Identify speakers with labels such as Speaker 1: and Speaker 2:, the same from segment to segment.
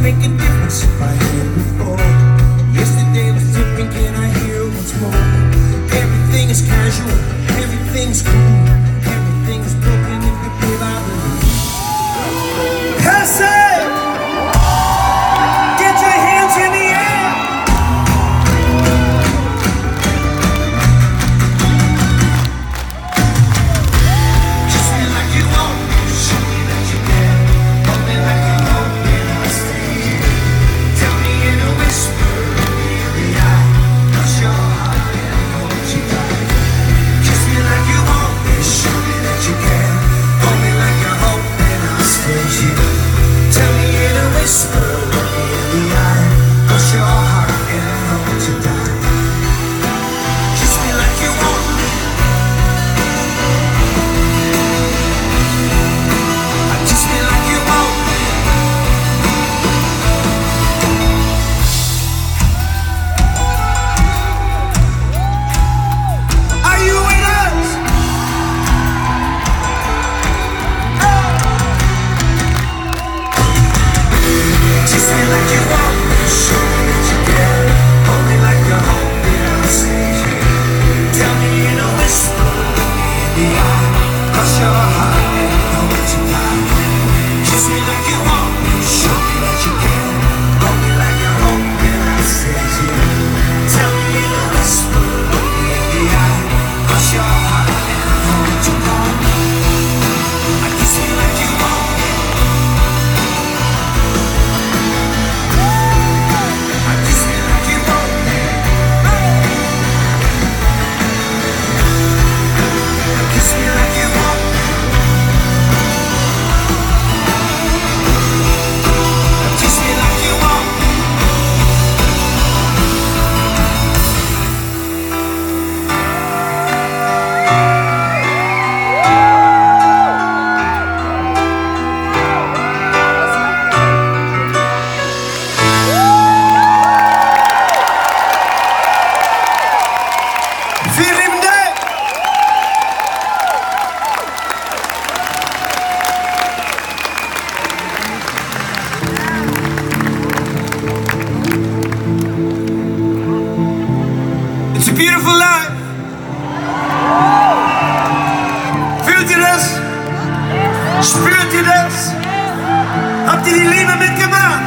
Speaker 1: make a difference if I hear it before. Yesterday was different, can I hear it once more? Everything is casual, everything's cool, everything's broken if you play by the rules. Hey, get your hands in the air. Kiss me like you want me, show me that you care. Hold me like you hope me, I'll stay here. Tell me in a whisper, in the eye, touch your heart and hold you tight. Kiss me like you want me, show me that you care. Hold me like you hope and I'll stay here. Tell me in a whisper, look me in the eye, touch your heart and hold you tight. Kiss me like you want me. Kiss me like you want me. Are you with us? Kiss me like you want me, show me that you care. Hold me like you hope me, I'll stay here. Tell me in a whisper, look me in the eye, cross your heart and hold you tight. Kiss me like you want me, show me that you care. Hold me like you hope me, I'll stay here. Tell me in a whisper, look me in the eye, cross your heart and hold you tight. Kiss me like you want me. Kiss me like you want me. Kiss me like you want me. Kiss me like you want me. Feel him there. It's a beautiful life. Fühlt spürt ihr das? Habt ihr die Liebe mitgemacht?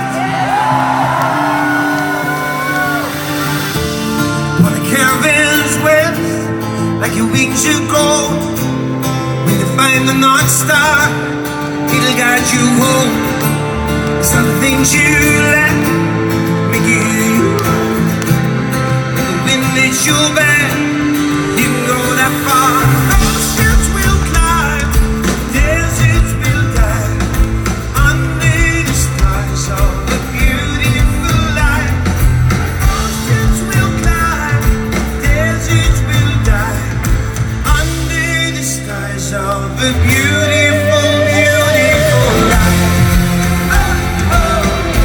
Speaker 1: While the caravan's west, like your wings of gold, when you find the North Star, it'll guide you home. Some things you lack make you. The wind makes your back, you can go that far. Oceans will climb, deserts will die, under the stars of a beautiful life. Oceans will climb, deserts will die, under the stars of a beautiful, beautiful life. Oh, oh.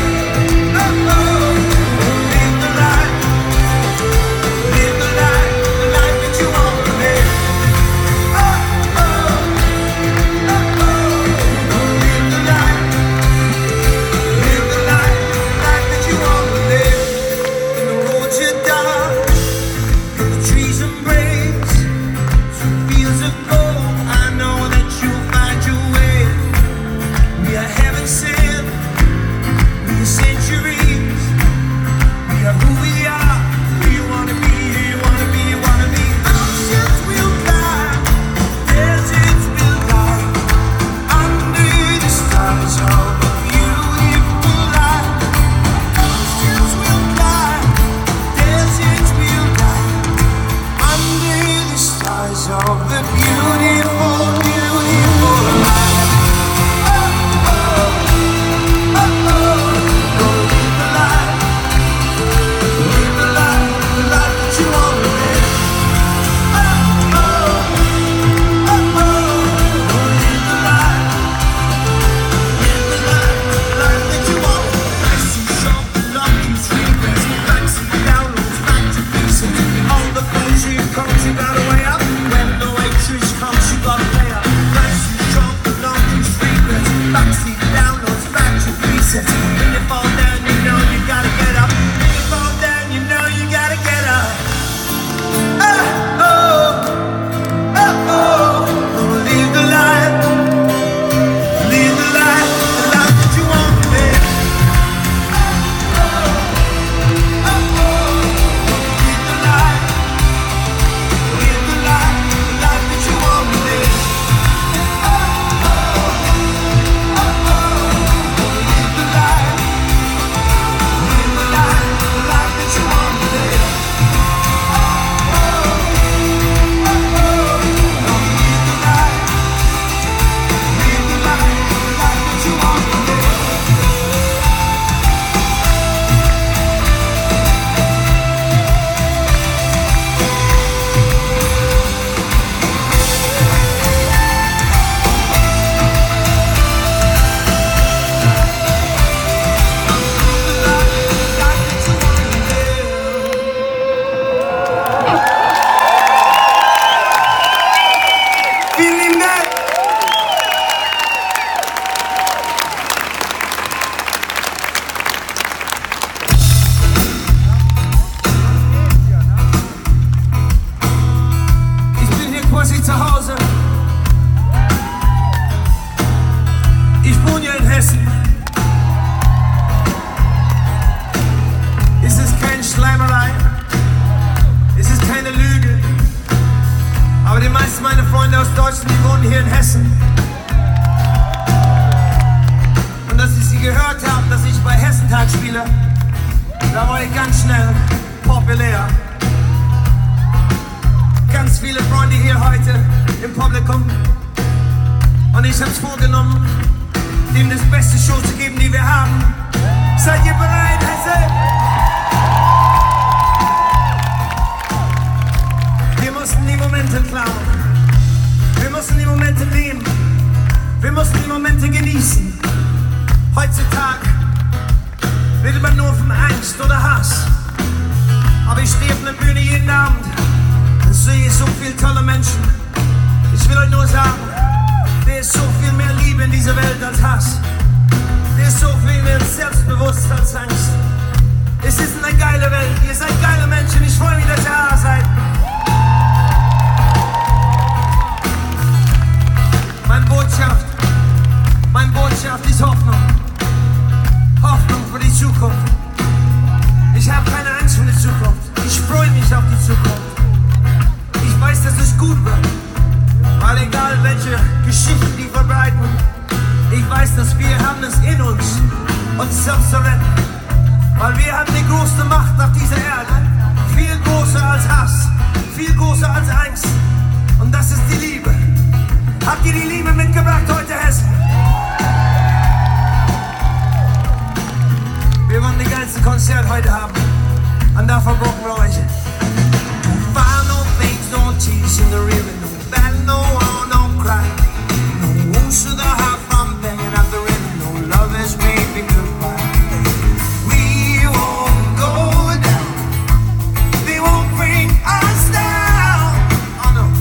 Speaker 1: Deutschen, die wohnen hier in Hessen. Und dass Sie gehört haben, dass ich bei Hessentag spiele, da war ich ganz schnell populär. Ganz viele Freunde hier heute im Publikum. Und ich hab's vorgenommen, dem das beste Show zu geben, die wir haben. Seid ihr bereit, Hesse? Wir mussten die Momente klauen. Wir mussten die Momente nehmen. Wir mussten die Momente genießen. Heutzutage redet man nur von Angst oder Hass. Aber ich stehe auf einer Bühne jeden Abend und sehe so viele tolle Menschen. Ich will euch nur sagen, der ist so viel mehr Liebe in dieser Welt als Hass. Der ist so viel mehr selbstbewusst als Angst. Es ist eine geile Welt. Ihr seid geile Menschen. Ich freue mich, dass ihr da seid. Meine Botschaft ist Hoffnung. Hoffnung für die Zukunft. Ich habe keine Angst vor der Zukunft. Ich freue mich auf die Zukunft. Ich weiß, dass es gut wird. Weil egal welche Geschichten die verbreiten, ich weiß, dass wir haben es in uns selbst zu retten. Weil wir haben die größte Macht auf dieser Erde. Viel größer als Hass. Viel größer als Angst. Und das ist die Liebe. Habt ihr die Liebe mitgebracht heute, Hessen? Wir wollen die ganze Konzert heute haben. Und dafür brauchen wir euch. Find no things, no tears in the river, no battle, no war, no cry. No wounds to the heart from banging out the river, no love has made me goodbye. We won't go down, they won't bring us down. Oh no.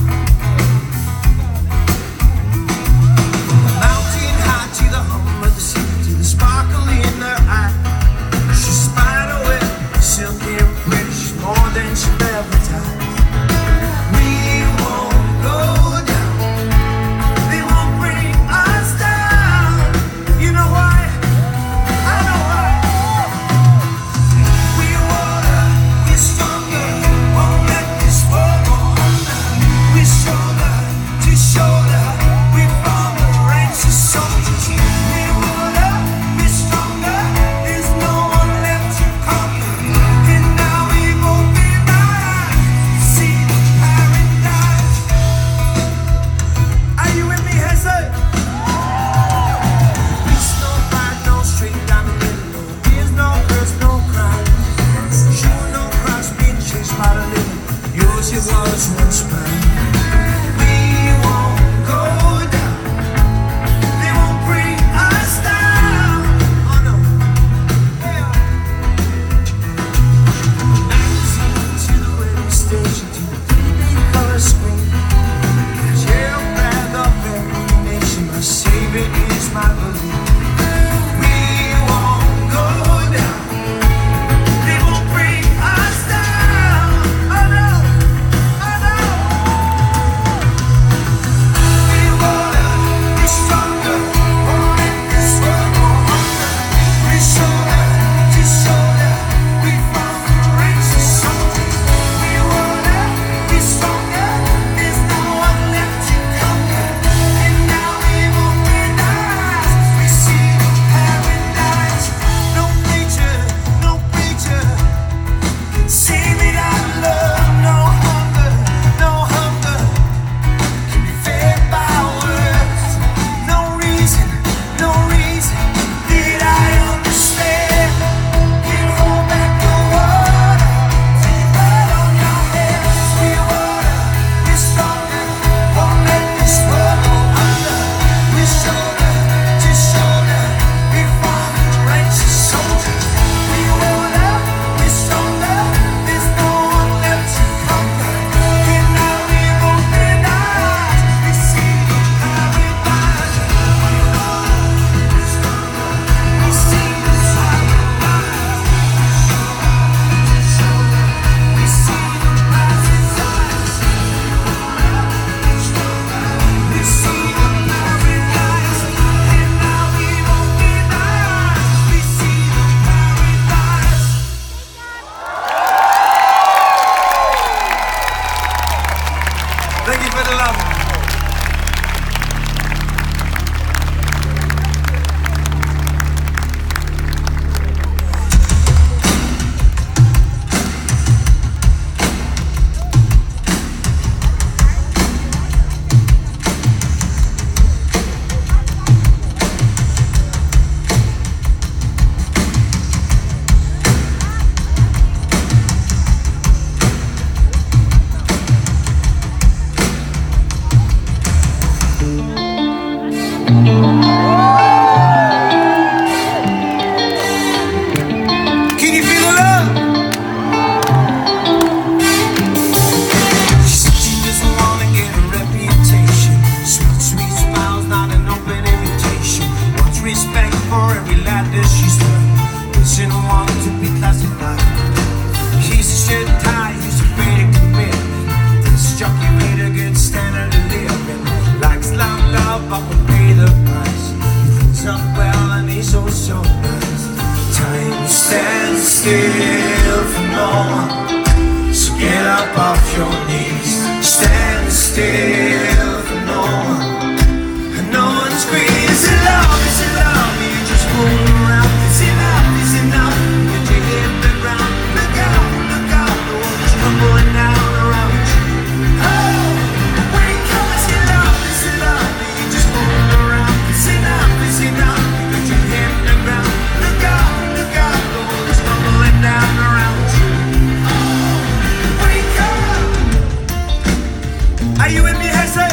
Speaker 1: From the mountain high to the hum of the sea, to the sparkle in her eye. She's spider web, silky and pretty, she's more than she'll ever tie. We won't go down, they won't bring us down. stand still for no one. So get up off your knees. Stand still for no one. And no one screams, is it love, is it love? You just fool around. Is it love, is it love? When you hit the ground, look out, the world's crumbling down around you. Oh, wake up, is it love, is it love? You just fool around. Is it love, is it love? When you hit the ground, look out, the world's crumbling down around you. Oh, wake up. Are you with me, Hesse?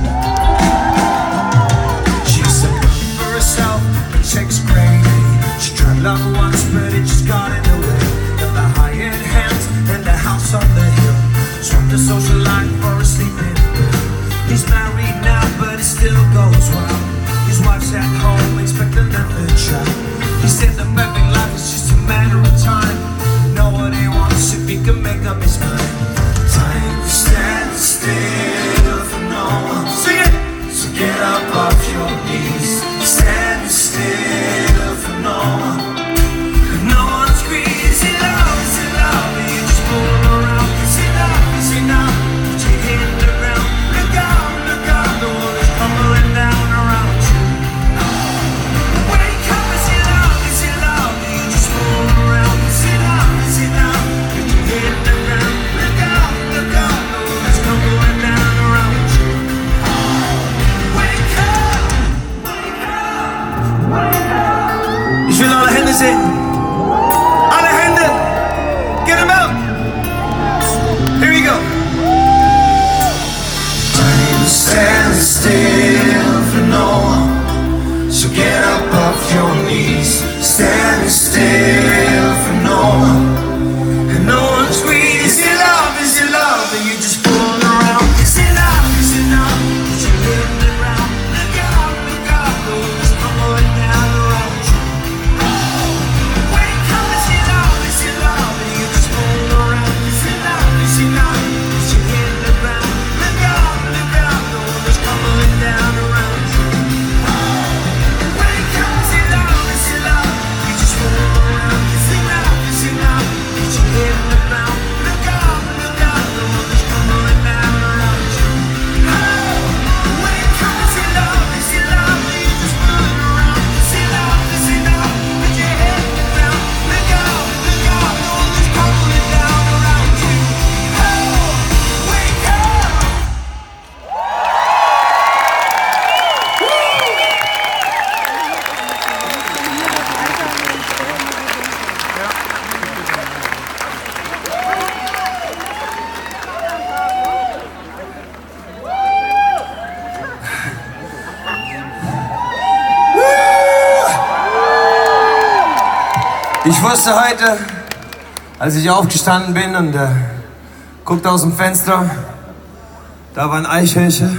Speaker 1: She's a looking for herself, but checks crazy. She tried love once, but it just got in the way. Got the hired hands and the house on the hill. Swapped the social life for a sleeping pill. He's married now, but it still goes well. His wife's at home, expecting another child. He said the perfect life is just a matter of time. Know what he wants if he can make up his mind. Time to stand still for no one. Sing it! So get up off your knees. Stand still for no one. And no one screams, is it love, is it love? And you just fool around. Is it love, is it love? Put your head in the ground. Look out, the world is crumbling down around you. Wake up, is it love, is it love? And you just fool around. Is it love, is it love? Put your head in the ground. Look out, the world is crumbling down around you. Wake up, wake up, wake up. Ich will alle Hände sehen. Alle Hände. Get them out. Here we go. Time stands still for no one. So get up off your knees. Stand still for no one. And no one screams, is it love, is it love? And you just fool around. Is it love, is it love? Put your head in the ground. Look out, the world is crumbling down around you. Wake up, is it love, is it love? And you just fool around. Is it love, is it love? Put your head in the ground. Look out, the world is crumbling down around you. Wake up, is it love, is it love? You just fool around. Is it love, is it love? Put your head in the ground. Look out, the world is crumbling down around you. Wake up, is it love, is it love? You just fool around. Is it love, is it love? Put your head in the ground. Look out, the world is crumbling down around you. Wake up. Ich wusste heute, als ich aufgestanden bin und guckte aus dem Fenster, da war ein Eichhörnchen.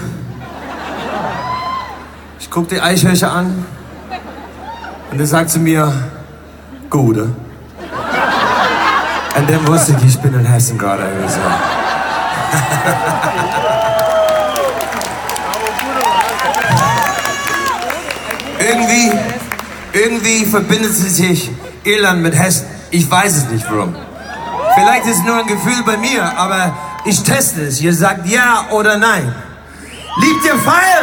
Speaker 1: Ich guckte die Eichhörnchen an und er sagt zu mir, Gute. Und dann wusste ich bin in Hessen gerade. Also. Irgendwie verbindet sich Irland mit Hessen. Ich weiß es nicht warum. Vielleicht ist es nur ein Gefühl bei mir, aber ich teste es. Ihr sagt ja oder nein. Liebt ihr Feiern?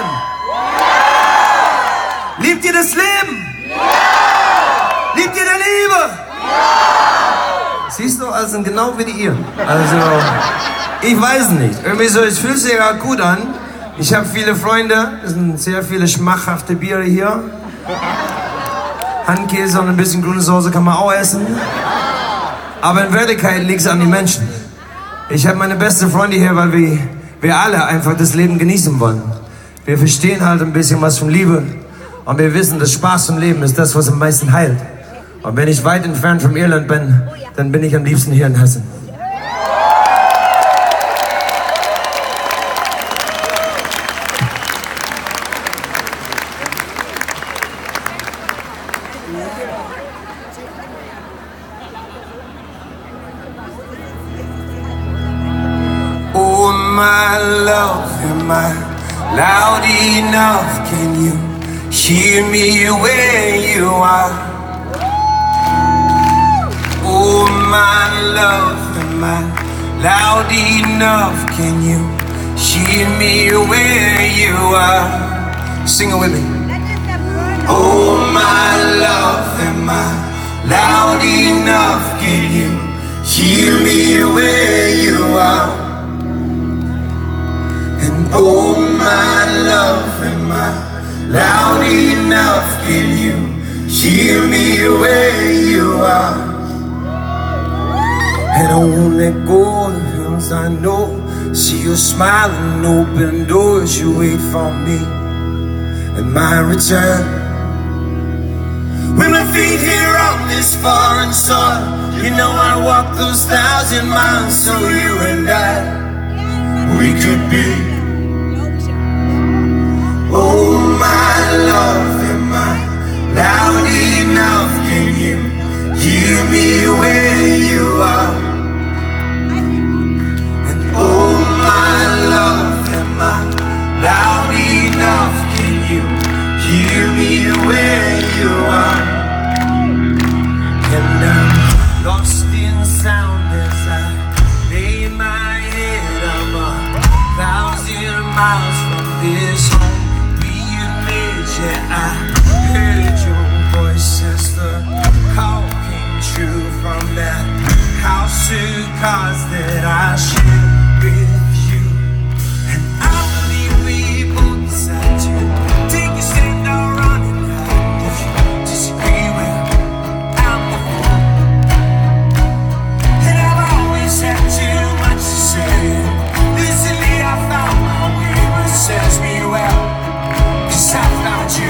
Speaker 1: Ja! Liebt ihr das Leben? Ja! Liebt ihr die Liebe? Ja! Siehst du, also genau wie die Iren. Also, ich weiß nicht. Irgendwie so, es fühlt sich ja gut an. Ich habe viele Freunde, es sind sehr viele schmackhafte Biere hier. Handkäse und ein bisschen grüne Soße kann man auch essen. Aber in Wirklichkeit liegt es an den Menschen. Ich habe meine beste Freunde hier, weil wir alle einfach das Leben genießen wollen. Wir verstehen halt ein bisschen was von Liebe. Und wir wissen, dass Spaß im Leben ist das, was am meisten heilt. Und wenn ich weit entfernt von Irland bin, dann bin ich am liebsten hier in Hessen. Oh, my love, am I loud enough? Can you hear me where you are? love, am I loud enough? Can you hear me where you are? Sing it with me. Oh my love, am I loud enough? Can you hear me where you are? And oh my love, am I loud enough? Can you hear me where you are? And I won't let go of the things I know. See you smiling, open doors, you wait for me and my return. With my feet here on this foreign soil, you know I walk those 1,000 miles so you and I, we could be. Oh my love, am I loud enough? Can you hear me where you are? And oh my love, am I loud enough? Can you hear me where you are? And I'm lost in sound as I lay my head. I'm 1,000 miles from this home we made. Yeah, I heard your voice as the call came true from that house of cards that I shared with you. And I believe we both decided to take a stand or run and hide. If you disagree, well, I'm the fool. And I've always had too much to say. Recently I found my way, but it serves me well, 'cause I found you.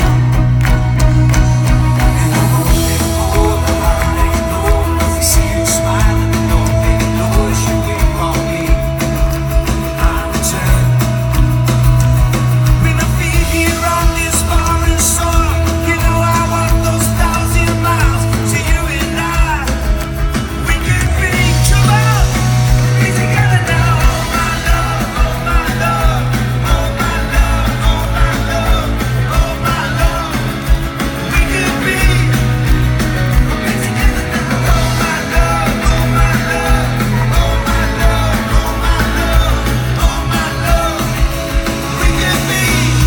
Speaker 1: And I won't let go of the heart anymore. See you smiling, don't let it lose you wait for me when I return. When I feel here on this foreign soil, you know I walk those 1,000 miles to you and I. We could be true love, be together now. Oh my love, oh my love, oh my love, oh my love, oh my love. We could be together now. Oh my love, oh my love, oh my love, oh my love, oh my love. We could be.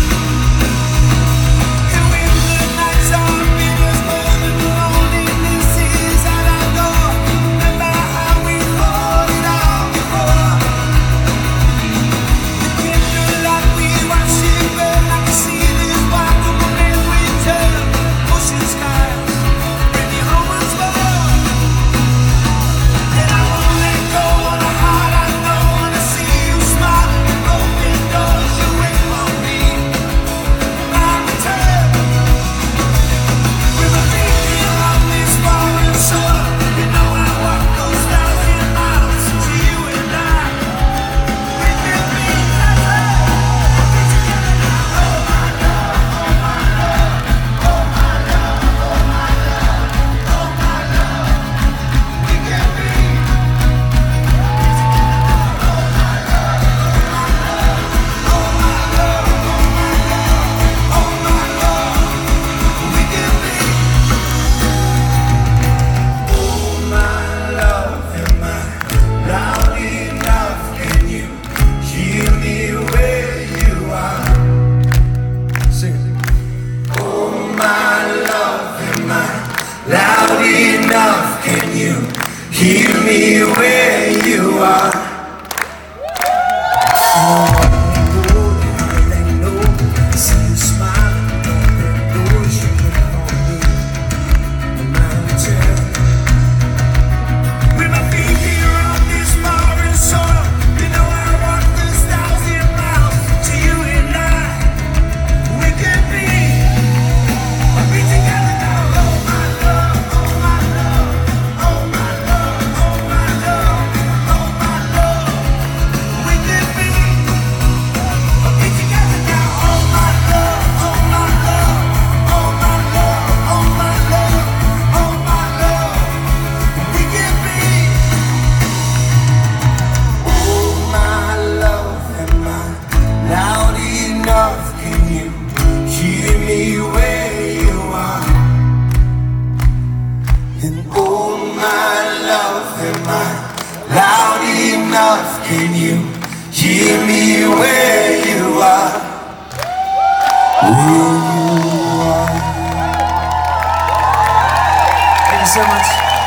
Speaker 1: And when the nights are bitter, more than loneliness is out our door. Remember how we fought it all before. The candlelight we watched it burn. I can see this white woman and we turn. Ocean skies, bring me home once more. And I won't let go of the heart I know. When I see you smile, open doors, you wait for me when I return. With my feet here on this foreign soil, you know I walk those 1,000 miles to you and I. We can be together now. Oh my love, oh my love, oh my love, oh my love, oh my love. We can be together now. Oh my love, oh my love, oh my love, oh my love, oh my love. We can be. Oh my love, am I loud enough? Can you hear me where you are? Sing it. Oh my love, am I loud enough? Can you hear me where you are? See you smiling, open doors, you wait for me when I return. With my feet here on this foreign soil, you know I walk this 1,000 miles to you and I. We can be together now. Oh my love, oh my love, oh my love, oh my love, oh my love. We can be together now. Oh my love, oh my love, oh my love, oh my love, oh my love. We can be. Oh my love, am I loud enough? Can you hear me where you are? And oh my love, am I loud enough. Can you hear me where you are? Thank you so much.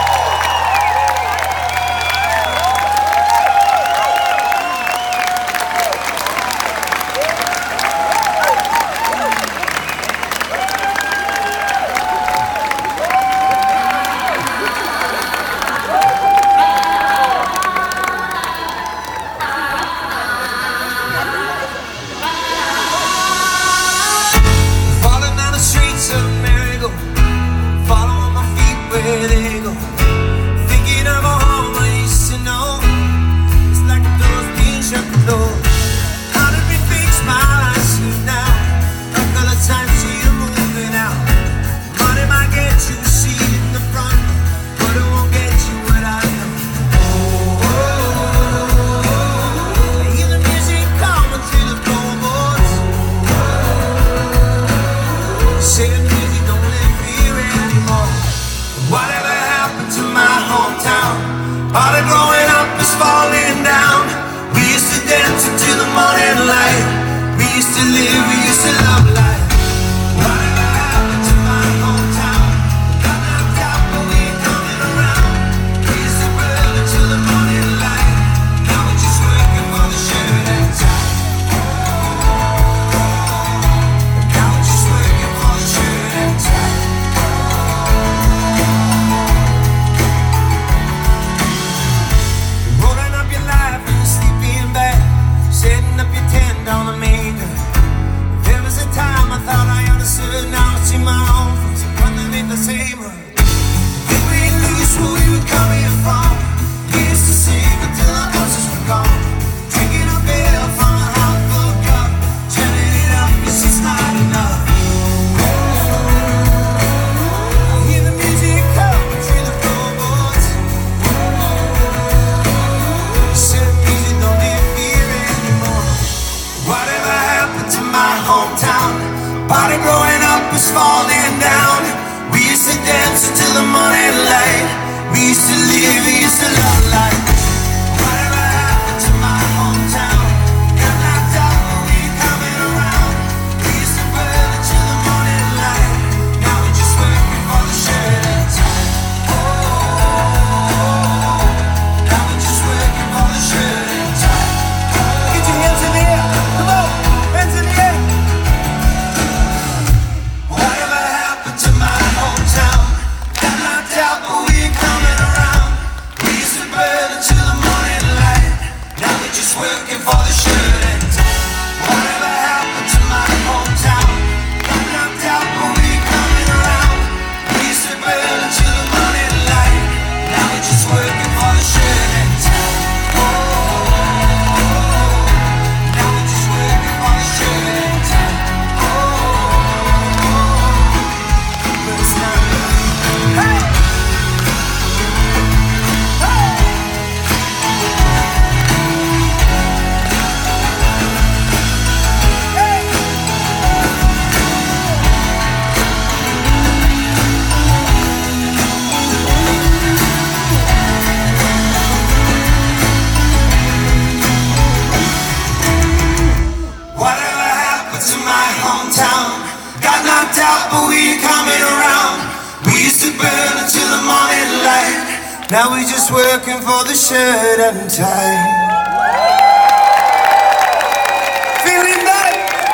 Speaker 1: Where they go, thinking of a home I used to know. It's like the doors being shut the door. How did we fix my life see now? A couple of times you're moving out. Money might get you a seat in the front, but it won't get you what I know. I hear the music coming through the floorboards. Say the music don't live here anymore. Whatever happened to my hometown? All the growing up is falling down. We used to dance until the morning light. We used to live, we used to love life. Whatever happened to my hometown? Got knocked out, but we ain't coming around. We used to burn until the morning light. Now we're just working for the shirt and tie. Now we're just working for the shirt and tie. Setting up your tent on the maker. There was a time I thought I understood. Now I see my own friends underneath the same hood. If we lose where we were coming from, we used to sing until our voices were gone. Drinking a beer from a half full cup, turning it up, cause it's not enough. I hear the music coming through the floorboards. Said music don't live here anymore. Whatever happened to my hometown? Party growing up was falling down. We used to dance until the morning light. We used to live, we used to love life. Whatever happened to my hometown? Got knocked out, but we ain't coming around. We used to burn until the morning light. Now we're just working for the shirt and tie. Now we're just working for the shirt and tie. Get your hands in the air, come on, hands in the air. Whatever happened to my hometown? Got knocked out, but we ain't coming around. We used to burn until the morning light. Now we're just working for the shirt and tie. Whatever happened to my hometown? Got knocked out, but we ain't coming around. We used to burn until the morning light. Now we're just working for the shirt and tie. Now we're just working for the shirt and tie. But it's not enough. Hey! Whatever happened to my hometown? Got knocked out, but we ain't coming around. We used to burn until the morning light. Now we just working for the shirt and tie. Feeling that?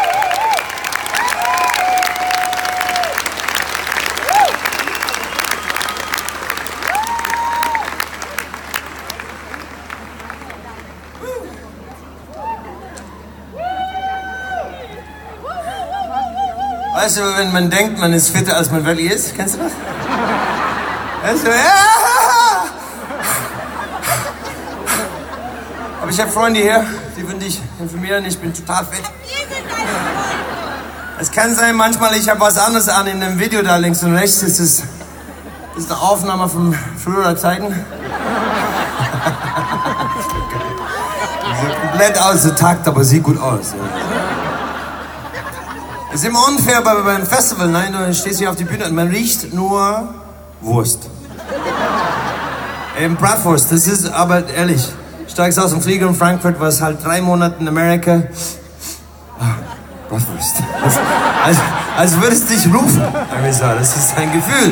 Speaker 1: Weißt du, wenn man denkt, man ist fitter, als man wirklich ist? Kennst du das? Weißt du, ja! Aber ich habe Freunde hier, die würden dich informieren, ich bin total fett. Es kann sein, manchmal, ich habe was anderes an in dem Video da links und rechts. Das ist eine Aufnahme von früherer Zeiten. Sieht komplett aus der Takt, aber sieht gut aus. Es ist immer unfair beim Festival, nein, du stehst hier auf die Bühne und man riecht nur Wurst. Eben Bratwurst, das ist aber ehrlich. Steigst aus dem Flieger in Frankfurt, warst halt 3 Monate in Amerika. Bratwurst. Als würdest du dich rufen. Das ist ein Gefühl.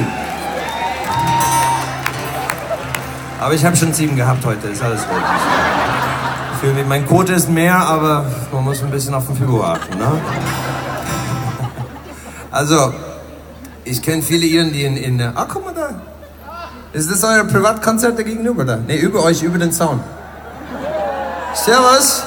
Speaker 1: Aber ich habe schon 7 gehabt heute, ist alles gut. Ich fühle mich, mein Quote ist mehr, aber man muss ein bisschen auf den Figur achten, ne? Also, ich kenne viele Iren, die guck mal da. Ist das euer Privatkonzert da gegenüber da? Ne, über euch, über den Zaun. Servus.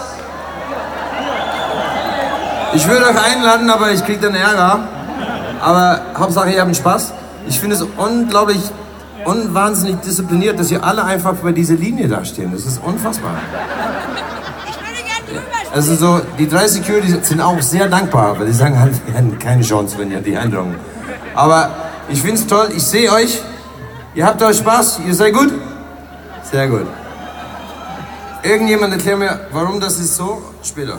Speaker 1: Ich würde euch einladen, aber ich krieg dann Ärger. Aber Hauptsache, ihr habt Spaß. Ich finde es unglaublich und wahnsinnig diszipliniert, dass ihr alle einfach bei dieser Linie da stehen. Das ist unfassbar.
Speaker 2: Ich würde gerne drüber stehen.
Speaker 1: Also so, die 3 Security sind auch sehr dankbar, weil die sagen halt, wir hätten keine Chance, wenn ihr die eindrungen. Aber ich finde es toll, ich sehe euch, ihr habt euch Spaß, ihr seid gut? Sehr gut. Irgendjemand erklärt mir, warum das ist so? Später.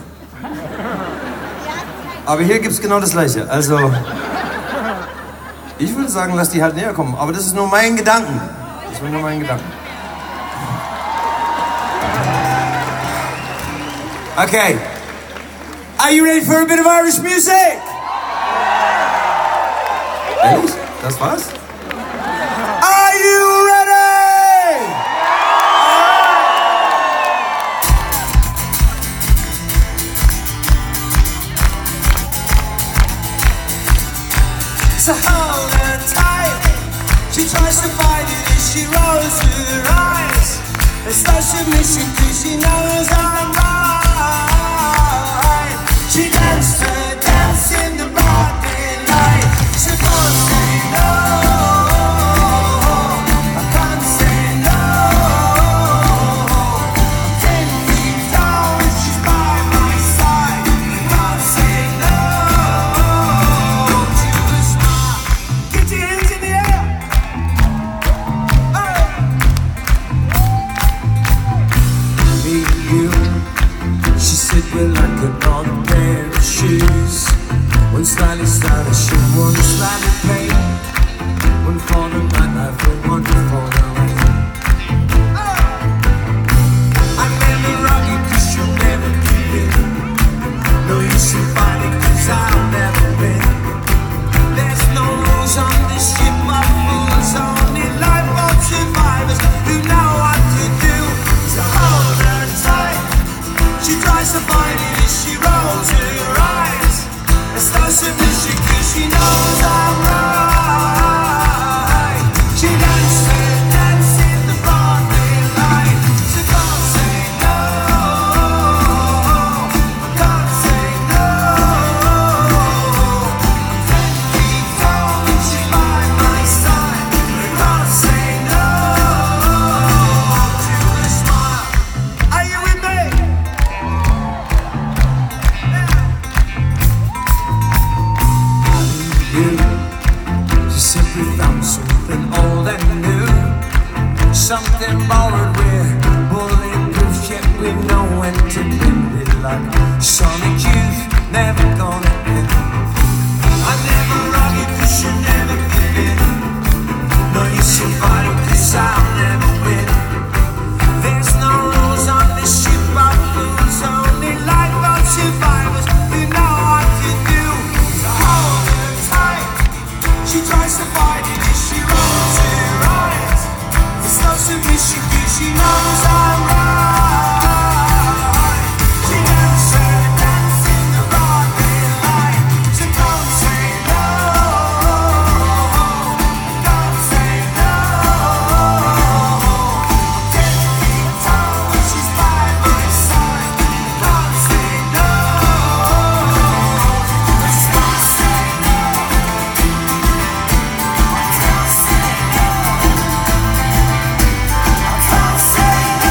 Speaker 1: Aber hier gibt es genau das Gleiche. Also, ich würde sagen, lass die halt näher kommen. Aber das ist nur mein Gedanken. Das ist nur mein Gedanken. Okay. Are you ready for a bit of Irish music? Ehrlich? Das war's? Are you ready? So hold her tight. She tries to fight it as she rolls her eyes. It's no submission 'cause she knows I'm right. She danced her dance in the broad daylight. She can't say no. I can't say no. I'm 10 feet down and she's by my side. I can't say no. To a smile. Get your hands in the air. Oh. Me, you. She said we're like another pair of shoes. One slightly stylish and one slightly plain. One for the nightlife and one for the rain. I'm never rugged 'cause you'll never give in. No use in fighting 'cause I'll never win. There's no rules on this ship of fools, only lifeboat survivors who know what to do. So hold her tight. She tries to find it as she rolls her eyes. It's no submission 'cause she knows I'm right. She danced her dance in the broad daylight. She can't say no. I can't say no. 10 feet tall and she's by my side. I can't say no. To a smile. Are you with me? She said we found something old and new, something borrowed with bulletproof, yet we know when to bend it like sonic youth, never gonna end. I never rugged 'cause you never give in. No use in fighting 'cause I'll never win. There's no rules on this ship of fools, only lifeboat survivors who know what to do. So hold her tight. She tries to fight it as she rolls her eyes. It's no submission 'cause she knows I'm right. She danced her dance in the broad daylight. So don't say no. Don't say no. 10 feet tall and she's by my side. Don't say no. Just don't say no. Don't say no.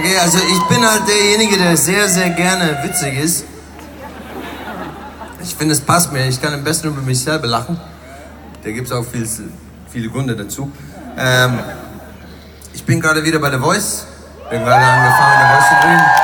Speaker 1: Okay, also ich bin halt derjenige, der sehr, sehr gerne witzig ist. Ich finde, es passt mir. Ich kann am besten über mich selber lachen. Da gibt es auch viele Gründe dazu. Ich bin gerade wieder bei The Voice. Bin gerade angefangen, The Voice zu drehen.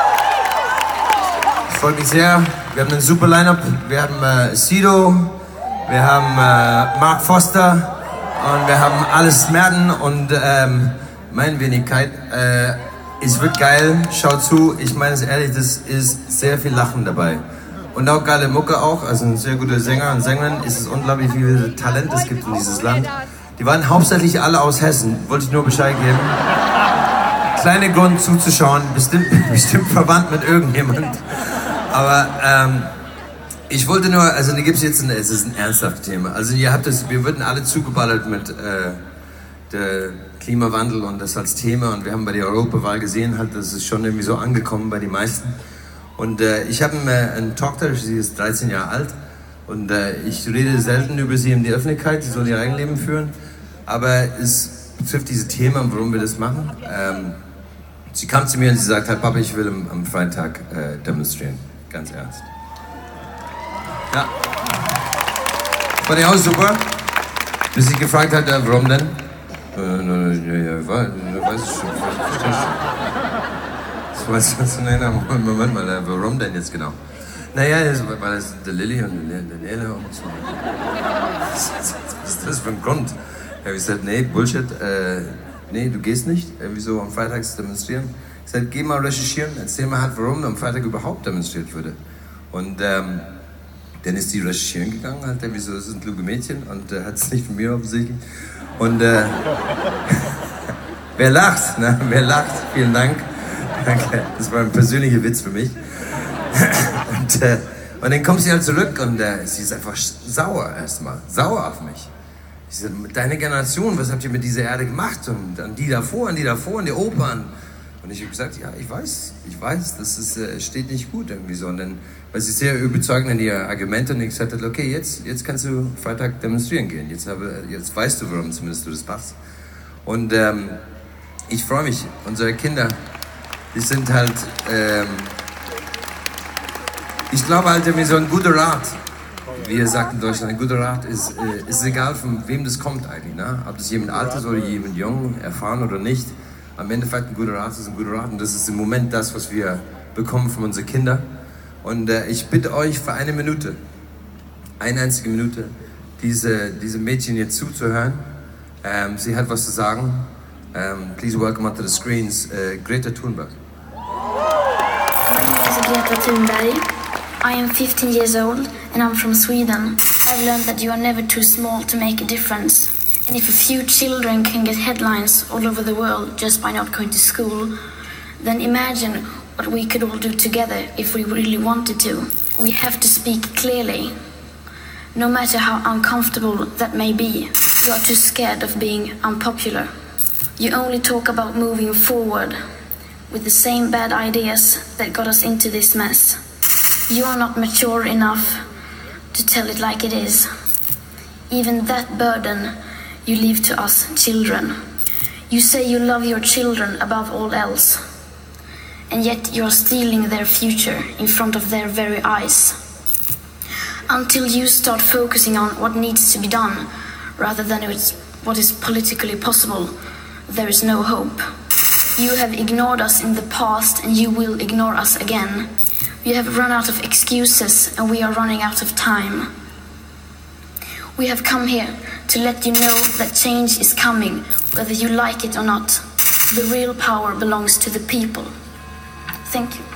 Speaker 1: Das freut mich sehr. Wir haben ein super Line-Up. Wir haben Sido, wir haben Mark Foster und wir haben alles Merten und meine Wenigkeit. Es wird geil, schaut zu. Ich meine es ehrlich, das ist sehr viel Lachen dabei. Und auch geile Mucke auch, also ein sehr guter Sänger und Sängerin. Es ist unglaublich, wie viel Talent es gibt in dieses Land. Die waren hauptsächlich alle aus Hessen, wollte ich nur Bescheid geben. Kleine Grund zuzuschauen, bestimmt verwandt mit irgendjemand. Aber ich wollte nur, also da gibt es jetzt, es ist ein ernsthaftes Thema. Also ihr habt das, wir wurden alle zugeballert mit der Klimawandel und das als Thema. Und wir haben bei der Europawahl gesehen, halt, das ist schon irgendwie so angekommen bei den meisten. Und ich habe eine Tochter, sie ist 13 Jahre alt. Und ich rede selten über sie in die Öffentlichkeit, sie soll ihr eigenes Leben führen. Aber es betrifft dieses Thema und warum wir das machen. Sie kam zu mir und sie sagt, hey Papa, ich will am Freitag demonstrieren. Ganz ernst. Ja. Fand ich auch super. Bis ich gefragt hat, warum denn? Ja, weiß ich schon, verstehe schon. Moment mal, warum denn jetzt genau? Naja, weil das der Lilly und der Nele und so. Was ist das für ein Grund? Ich habe gesagt, nee, Bullshit, nee, du gehst nicht, wieso am Freitag demonstrieren? Ich sagte, geh mal recherchieren, erzähl mal halt, warum am Freitag überhaupt demonstriert wurde. Und dann ist die recherchieren gegangen, halt, wieso, das ist ein kluge Mädchen und hat es nicht von mir offensichtlich. Und wer lacht, ne? Wer lacht, vielen Dank. Danke. Das war ein persönlicher Witz für mich. Und dann kommt sie halt zurück und sie ist einfach sauer erstmal, sauer auf mich. Ich sage, deine Generation, was habt ihr mit dieser Erde gemacht? Und an die davor, und die Opern. Und ich habe gesagt, ja, ich weiß, das ist, steht nicht gut irgendwie so. Und dann war sie sehr überzeugend in ihre Argumente und ich gesagt habe, okay, jetzt kannst du Freitag demonstrieren gehen. Jetzt weißt du, warum zumindest du das machst. Und ich freue mich, unsere Kinder, die sind halt, ich glaube halt, irgendwie so ein guter Rat, wie ihr sagt in Deutschland, ein guter Rat ist egal, von wem das kommt eigentlich. Ne? Ob das jemand alt ist oder jemand jung, erfahren oder nicht. Am Endeffekt ein guter Rat ist ein guter Rat und das ist im Moment das, was wir bekommen von unseren Kindern. Und ich bitte euch für eine einzige Minute, diese Mädchen jetzt zuzuhören. Sie hat was zu sagen. Please welcome onto the screens, Greta Thunberg.
Speaker 3: My name is Greta Thunberg. I am 15 years old and I'm from Sweden. I've learned that you are never too small to make a difference. And if a few children can get headlines all over the world just by not going to school, then imagine what we could all do together if we really wanted to. We have to speak clearly. No matter how uncomfortable that may be, you are too scared of being unpopular. You only talk about moving forward with the same bad ideas that got us into this mess. You are not mature enough to tell it like it is. Even that burden you leave to us children. You say you love your children above all else, and yet you are stealing their future in front of their very eyes. Until you start focusing on what needs to be done, rather than what is politically possible, there is no hope. You have ignored us in the past and you will ignore us again. You have run out of excuses and we are running out of time. We have come here to let you know that change is coming, whether you like it or not. The real power belongs to the people. Thank you.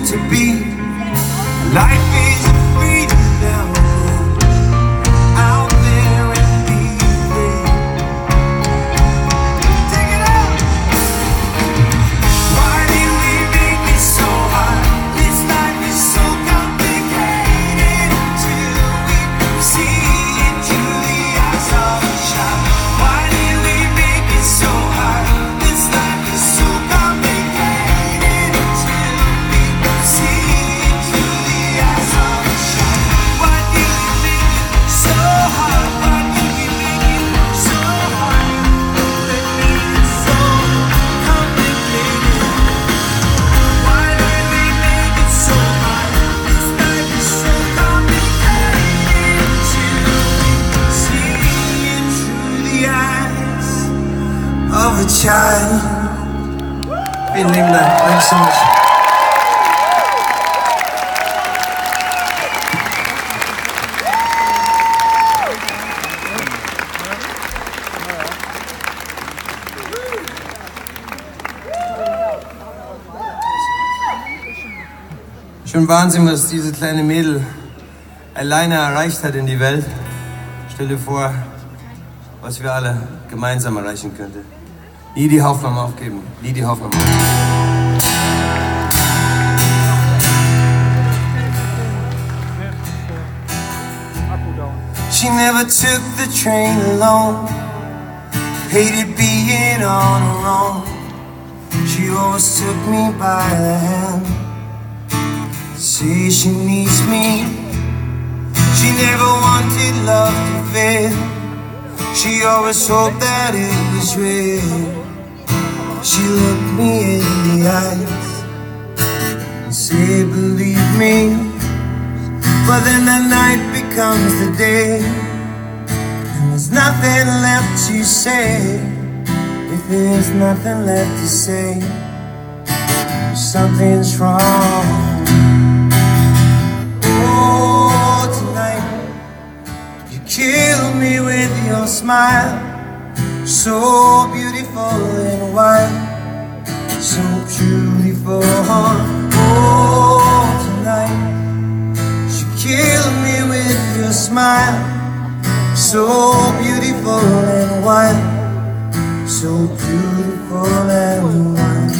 Speaker 1: to be. Life is freedom now. Out there and be free. Take it out. Why did we make it so hard? This life is so complicated until we see it through the eyes of a child. Why did we make it so hard? This life is so complicated until we see it through the eyes of a child. Why did we make it so hard? Why did we make it so hard? Let me it's so complicated. Why did we make it so hard? This life is so complicated until we see it through the eyes of a child. Vielen lieben Dank. Thanks so much. Schon Wahnsinn, was diese kleine Mädel alleine erreicht hat in die Welt. Stell dir vor, was wir alle gemeinsam erreichen könnten. Nie die Hoffnung aufgeben, nie die Hoffnung aufgeben. She never took the train alone, hated being on her own. She always took me by the hand, say she needs me. She never wanted love to fail, she always hoped that it was real. She looked me in the eyes and said, believe me. But then the night becomes the day, and there's nothing left to say. If there's nothing left to say, something's wrong. Oh, tonight you kill me with your smile, so beautiful and wild, so beautiful. Oh, tonight you kill me with your smile, so beautiful and wild, so beautiful and wild.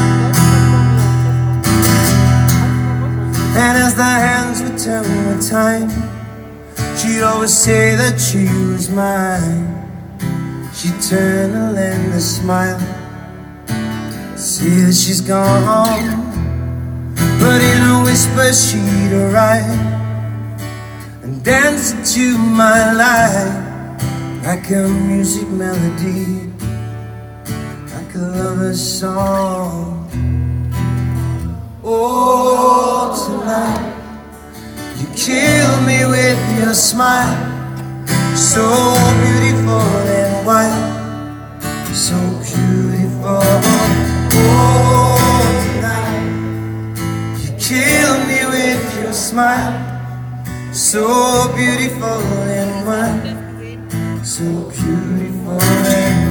Speaker 1: And as the hands would turn the time, she'd always say that she was mine. She'd turn and lend a smile, say that she's gone, but in a whisper she'd arrive and dance into my life like a music melody, like a lover's song. Oh, tonight you kill me with your smile, so beautiful and white, so beautiful. Oh, tonight you kill me with your smile, so beautiful and white, so beautiful and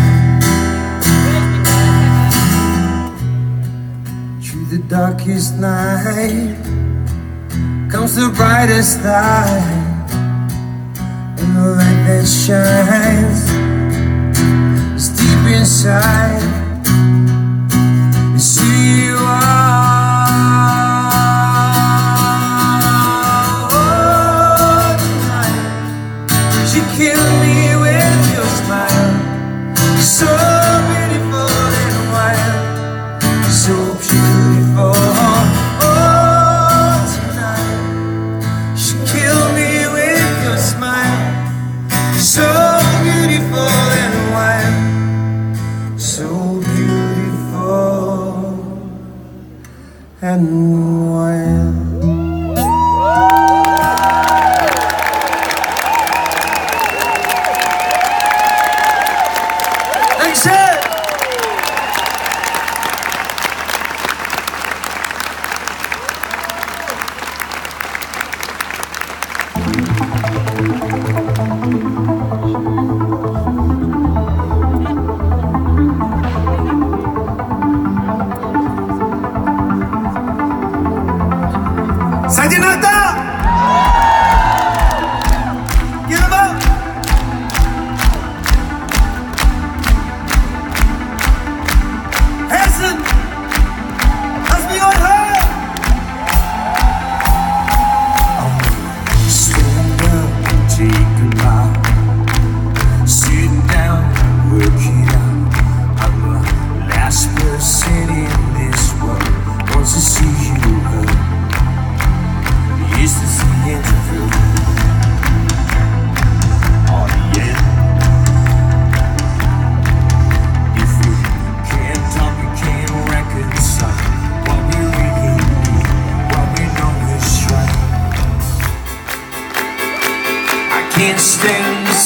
Speaker 1: through the darkest night comes the brightest light, and the light that shines is deep inside. It's who you are. Oh, tonight you kill me with your smile, so beautiful and wild, so beautiful. Oh, tonight you kill me with your smile, so beautiful and wild, so beautiful and wild. Thanks, Ed.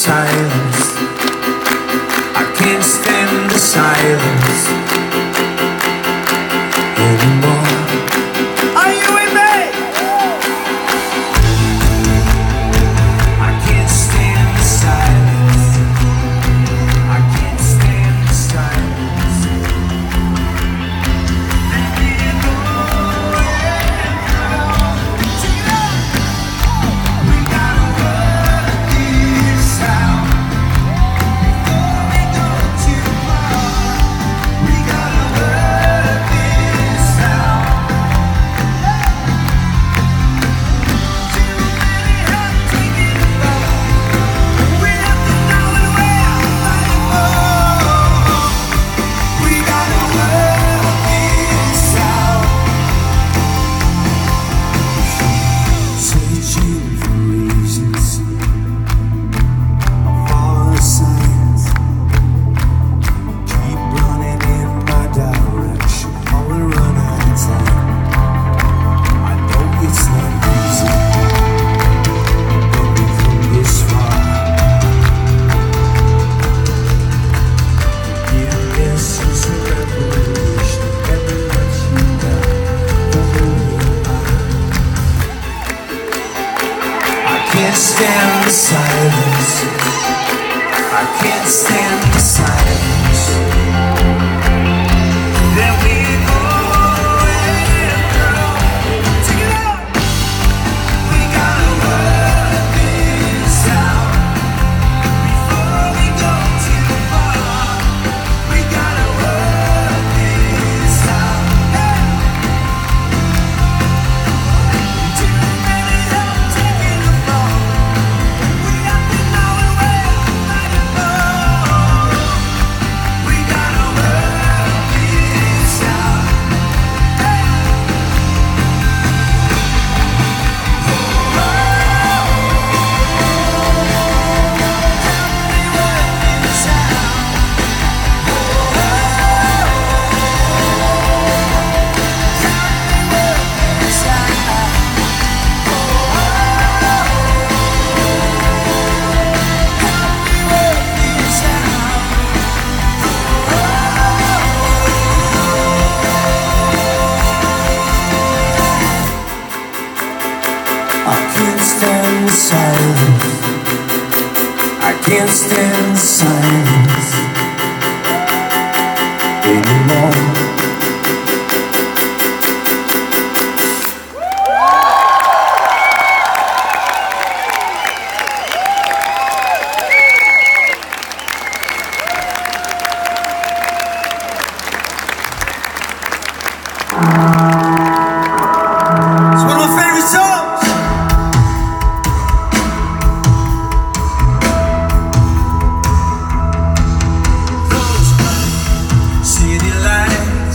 Speaker 1: silence. I can't stand the silence anymore. Are you with me? I can't stand the silence. I can't stand the silence. Let me go we gotta work this out before we go too far. We gotta work this out. Too many have taken the fall. We have to know and we're fighting for. We gotta work this out. Searching for reasons, all the signs keep running in my direction. I will run out of time. I know it's not easy, but we've come this far. Forgiveness is a revelation. Never let you down. The holy eye. I can't stand the silence. I can't stand the silence. Let me go and girl, take it out. We gotta work this out before we go too far. We gotta work this out. Too many have taken the fall. We have to know and we're fighting for. We gotta work this out. I can't stand the silence. I can't stand the silence anymore. It's one of my favorite songs. City lights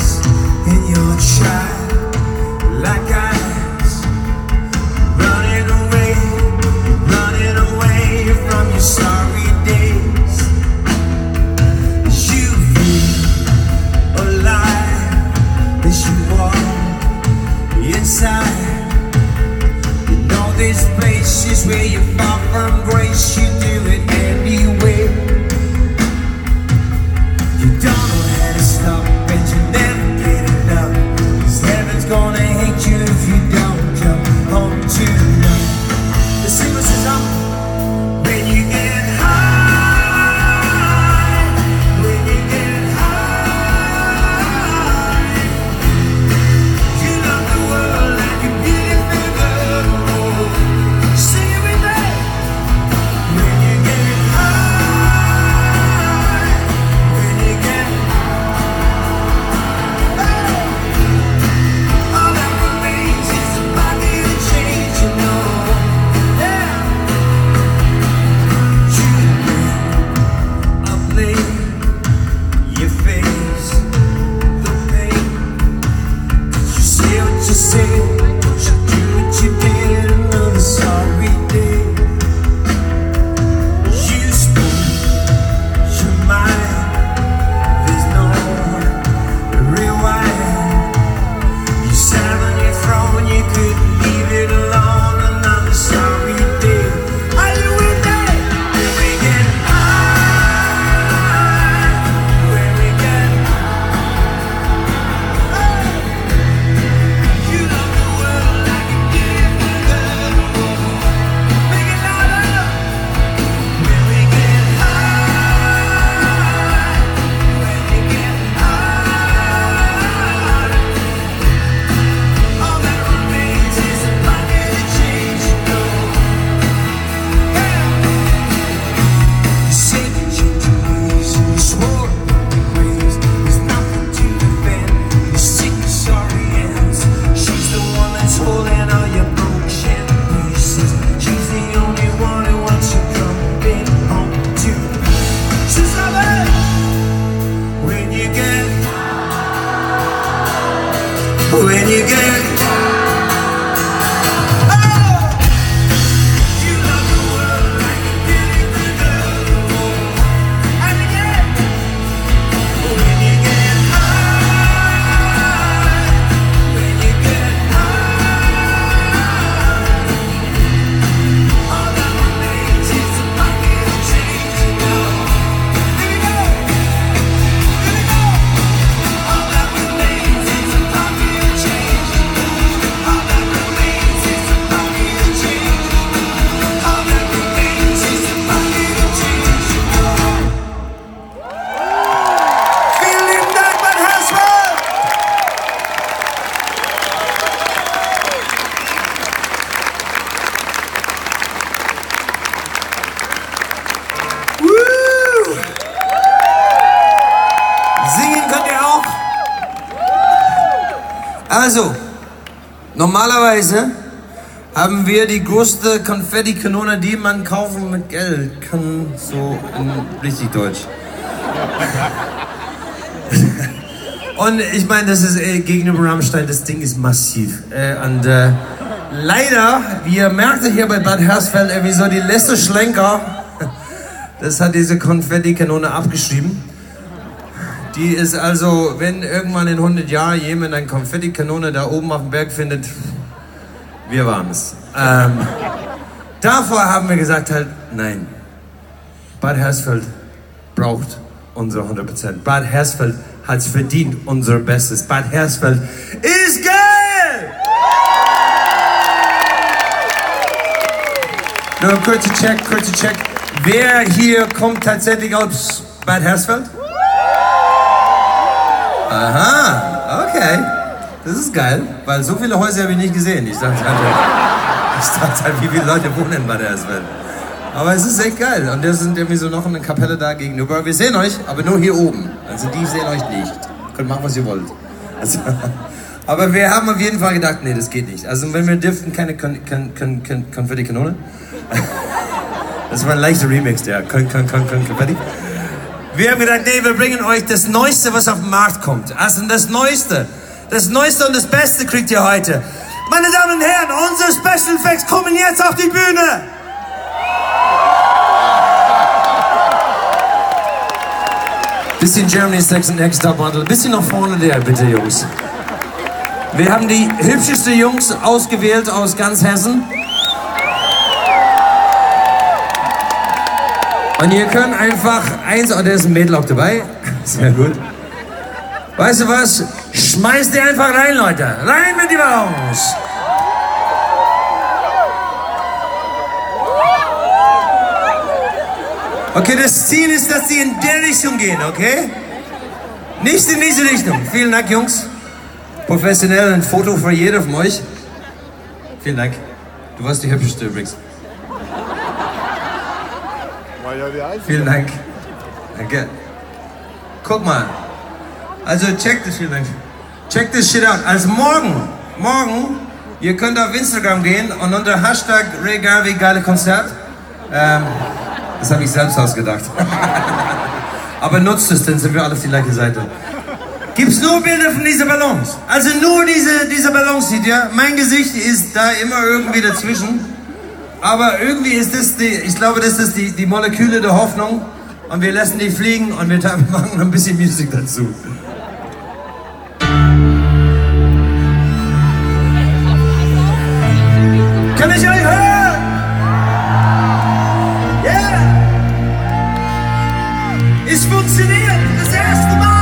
Speaker 1: Also, normalerweise haben wir die größte Konfettikanone, die man kaufen mit Geld kann, so in richtig Deutsch. Und ich meine, das ist gegenüber Rammstein, das Ding ist massiv. Leider, wie ihr merkt hier bei Bad Hersfeld, irgendwie so die letzte Schlenker, das hat diese Konfettikanone abgeschrieben. Die ist also, wenn irgendwann in 100 Jahren jemand eine Konfettikanone da oben auf dem Berg findet, wir waren es. Davor haben wir gesagt halt, nein. Bad Hersfeld braucht unsere 100%. Bad Hersfeld hat es verdient, unser Bestes. Bad Hersfeld ist geil! Nur kurzer Check. Wer hier kommt tatsächlich aus Bad Hersfeld? Aha, okay. Das ist geil, weil so viele Häuser habe ich nicht gesehen. Ich dachte halt, wie viele Leute wohnen in Bad Hersfeld. Aber es ist echt geil. Und wir sind irgendwie so noch eine Kapelle da gegenüber. Wir sehen euch, aber nur hier oben. Also die sehen euch nicht. Ihr könnt machen, was ihr wollt. Also, aber wir haben auf jeden Fall gedacht, nee, das geht nicht. Also wenn wir dürften, keine Konfetti-Kanone. Das war ein leichter Remix, der Konfetti. Wir haben gedacht, nee, wir bringen euch das Neueste, was auf den Markt kommt. Also das Neueste und das Beste kriegt ihr heute. Meine Damen und Herren, unsere Special Effects kommen jetzt auf die Bühne. Bisschen Germany's Next Top Model. Bisschen nach vorne der, bitte, Jungs. Wir haben die hübschesten Jungs ausgewählt aus ganz Hessen. Und ihr könnt einfach oh, da ist ein Mädel auch dabei. Sehr gut. Weißt du was? Schmeißt die einfach rein, Leute. Rein mit die Ballons. Okay, das Ziel ist, dass die in der Richtung gehen, okay? Nicht in diese Richtung. Vielen Dank, Jungs. Professionell ein Foto für jeder von euch. Vielen Dank. Du warst die hübscheste übrigens. Vielen Dank. Danke. Guck mal. Also check das, vielen Dank. Check this shit out. Also morgen, ihr könnt auf Instagram gehen und unter Hashtag Ray Garvey geile Konzert. Das habe ich selbst ausgedacht. Aber nutzt es, dann sind wir alle auf die gleiche Seite. Gibt's nur Bilder von dieser Ballons. Also nur diese Ballons, seht ihr? Mein Gesicht ist da immer irgendwie dazwischen. Aber irgendwie ist das ich glaube, das ist die Moleküle der Hoffnung. Und wir lassen die fliegen und wir machen ein bisschen Musik dazu. Kann ich euch hören? Yeah! Es funktioniert, das erste Mal!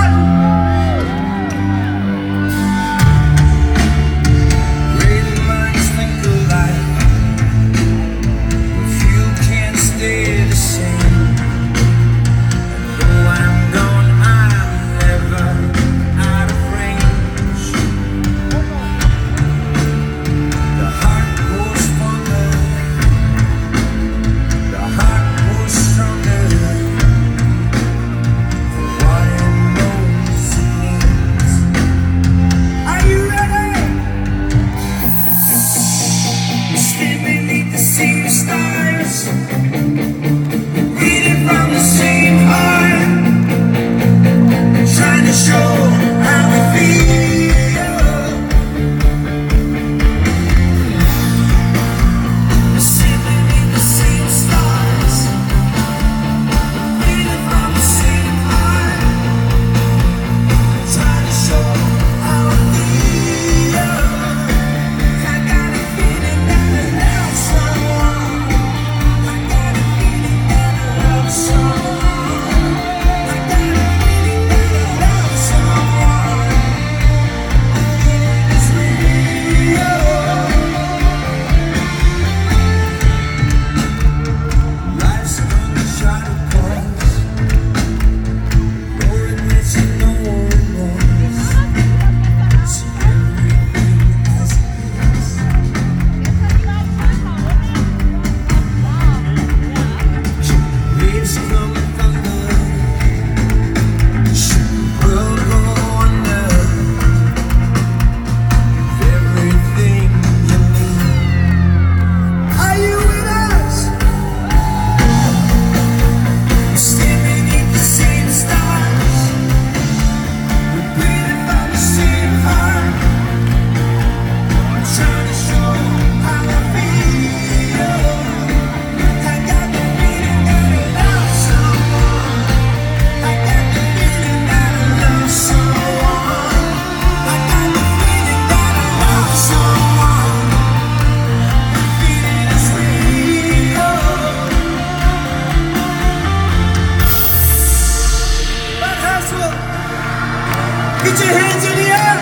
Speaker 1: Get your hands in the air.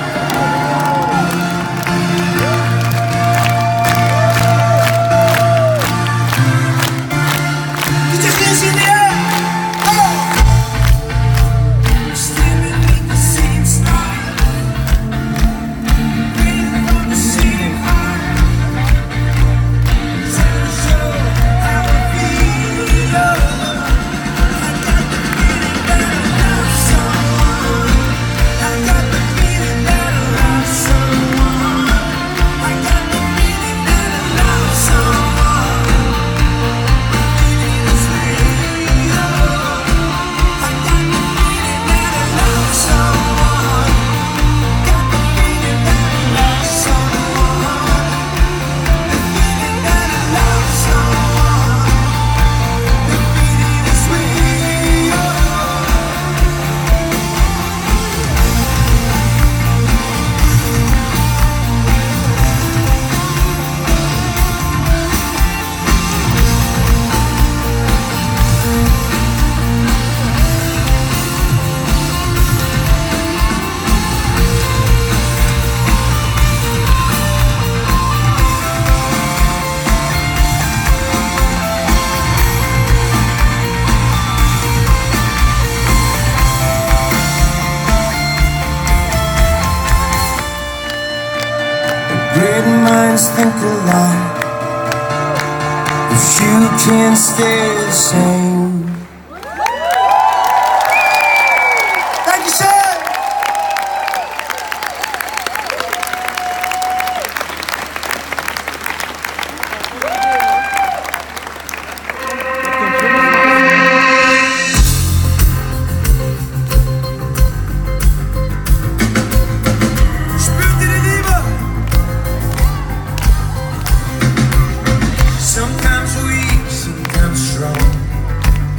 Speaker 1: Get your hands in the air. Oh. Standing in the same spot, breathing on the same heart. Trying to show how I feel. I got the feeling that I love someone. I got the feeling that I love someone. I got the feeling that I love someone. Feeling is real. I got the feeling that I love someone. Got the feeling that I love someone. The feeling that I love someone. The feeling is real. Great minds think alike. If you can stay the same. Thank you, sir. Sometimes weak, sometimes strong.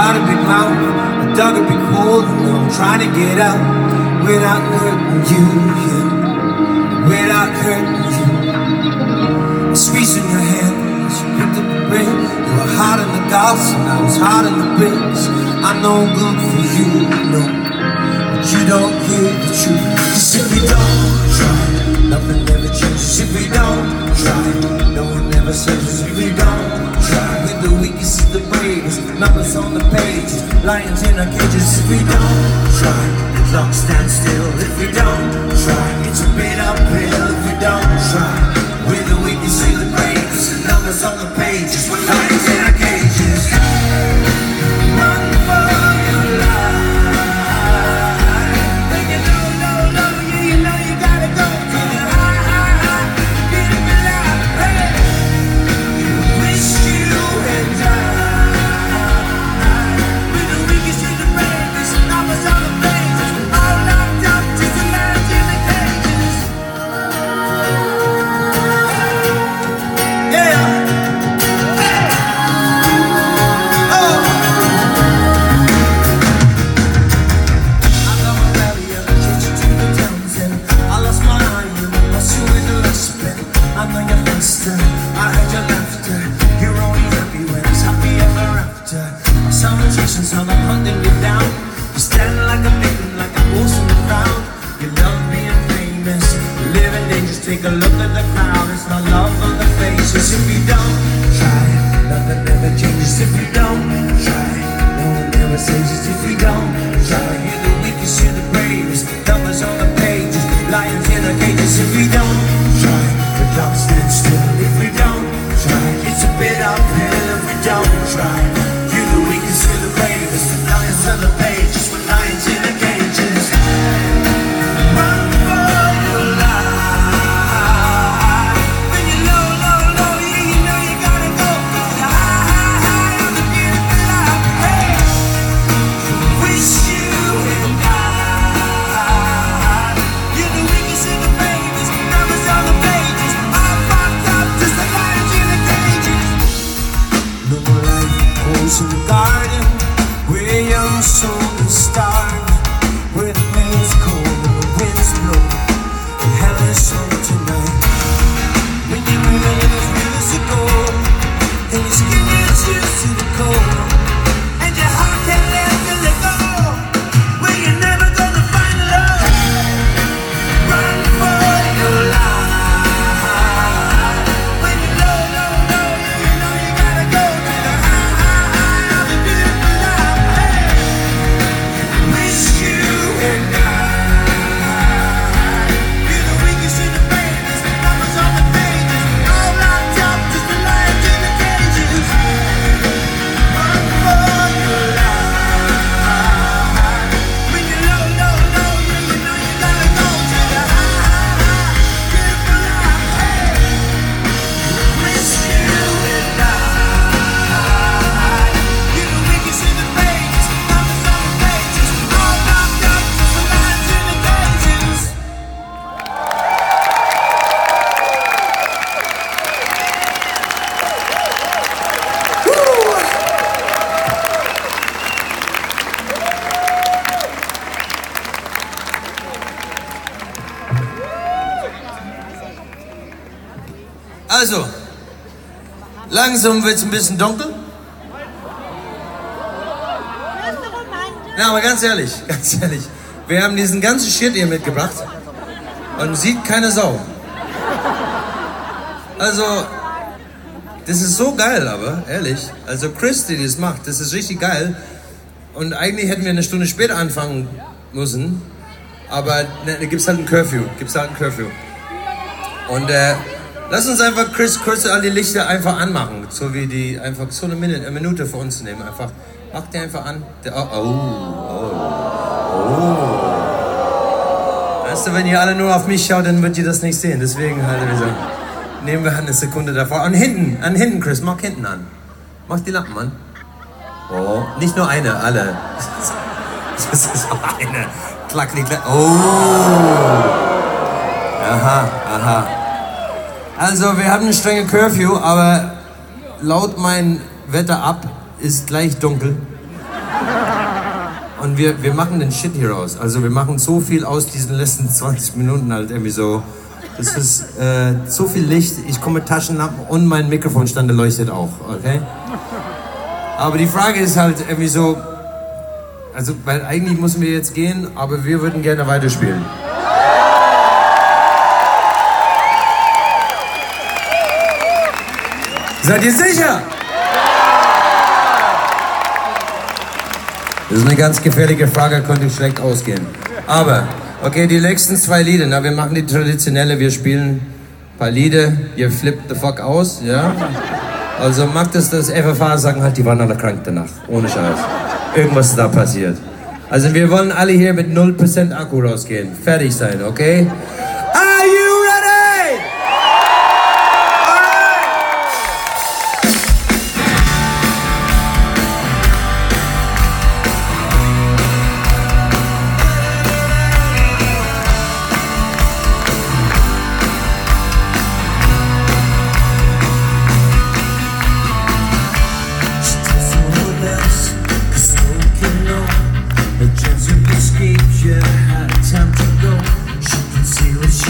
Speaker 1: got a big mouth, I dug a big hole, and I'm trying to get out without hurting you, without hurting you. I squeezed in your hand, you picked up the brick. You were hot in the goss, and I was hot in the bricks. I'm no good for you, no, but you don't hear the truth. 'Cause if we don't try, nothing ever changes. If we don't try, no one ever searches. If we don't try, with the weakest is the bravest. Numbers on the pages, lions in our cages. If we don't try, the clock stands still. If we don't try, it's a bit uphill. If we don't try, with the weakest is the bravest. Numbers on the pages, lions in our cages. Run for your life. When you know, yeah, you know you gotta go to the high, get up and out, hey. Wish you had died. With the weakest in the bravest, numbers on the pages, all locked up, just the lions in the cages. Yeah. I know you're faster, I heard your laughter. You're only happy when it's happy ever after. My salutations on the hunting me down. You stand like a victim, like a horse in the crowd. You love being famous, you live in dangerous. Take a look at the crowd, it's my love on the faces. If we don't try, nothing ever changes. If we don't try, no one ever saves us. If we don't try, you're the weakest, you're the bravest. Numbers on the pages, lions in the cages. If we don't try, the clock stands still. If we don't try, it's a bit uphill. If we don't try, you're the weakest, you're the bravest. The lions on the pages, with lions in the cages. Run for your life. When you're low, yeah, you know you gotta go to the high, on the beautiful life. Hey, wish you had died. You're the weakest and the bravest. Numbers on the pages, all fucked up, just the lions in the cages. No life grows in the garden where young souls starve, where the rain's cold and the winds blow, and hell is so tonight. When you're moving in as real as you go, and your skin gets used to the cold, and your heart can't let go, where you're never gonna find love. Run for your life. When you're low, yeah, you know you gotta go to the high, on the beautiful life. Hey, wish you had died. You're the weakest and the bravest, numbers on the pages, all locked up, just the lions in the cages. Run for your life. When you're low, yeah, you know you gotta go to the high, beautiful life. Hey, wish you had died. You're the weakest and the bravest, numbers on the pages, all locked up, just the lions in the cages. Also, langsam wird's ein bisschen dunkel. Ja, aber ganz ehrlich, wir haben diesen ganzen Shit hier mitgebracht und sieht keine Sau. Also, das ist so geil, aber ehrlich. Also Chris, die das macht, das ist richtig geil. Und eigentlich hätten wir eine Stunde später anfangen müssen, aber da gibt's halt ein Curfew. Und lass uns einfach Chris kurz all die Lichter einfach anmachen, so wie die einfach so eine Minute für uns nehmen. Einfach mach die einfach an. Weißt du, wenn ihr alle nur auf mich schaut, dann wird ihr das nicht sehen. Deswegen halt nehmen wir eine Sekunde davor. An hinten, Chris, mach hinten an. Mach die Lampen an. Oh, nicht nur eine, alle. Das ist eine. Klack. Oh. Aha. Also, wir haben eine strenge Curfew, aber laut mein Wetter-App ist gleich dunkel.
Speaker 4: Und wir machen den Shit hier raus. Also wir machen so viel aus diesen letzten 20 Minuten halt irgendwie so. Das ist so viel Licht. Ich komme mit Taschenlampen und mein Mikrofonstand leuchtet auch, okay? Aber die Frage ist halt irgendwie so, also weil eigentlich müssen wir jetzt gehen, aber wir würden gerne weiterspielen. Seid ihr sicher? Das ist eine ganz gefährliche Frage, könnte schlecht ausgehen. Aber, okay, die nächsten 2 Lieder, na, wir machen die traditionelle, wir spielen ein paar Lieder, ihr flippt the fuck aus, ja? Also macht es das FFH, sagen halt, die waren alle krank danach, ohne Scheiß. Irgendwas ist da passiert. Also wir wollen alle hier mit 0% Akku rausgehen, fertig sein, okay? Are you ready?
Speaker 1: Time to go. She can see what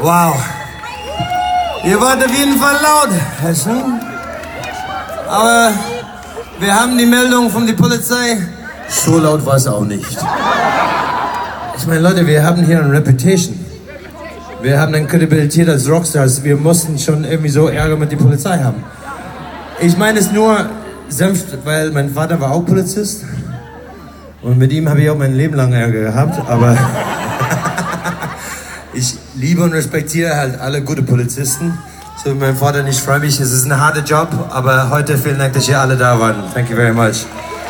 Speaker 4: Wow. Ihr wart auf jeden Fall laut, Hessen. Aber wir haben die Meldung von der Polizei. So laut war es auch nicht. Ich meine, Leute, wir haben hier eine Reputation. Wir haben eine Kredibilität als Rockstars. Wir mussten schon irgendwie so Ärger mit der Polizei haben. Ich meine es nur sanft, weil mein Vater war auch Polizist. Und mit ihm habe ich auch mein Leben lang Ärger gehabt. Aber ich liebe und respektiere halt alle gute Polizisten. So wie mein Vater, nicht freue mich. Es ist ein harter Job, aber heute vielen Dank, dass ihr alle da wart. Thank you very much.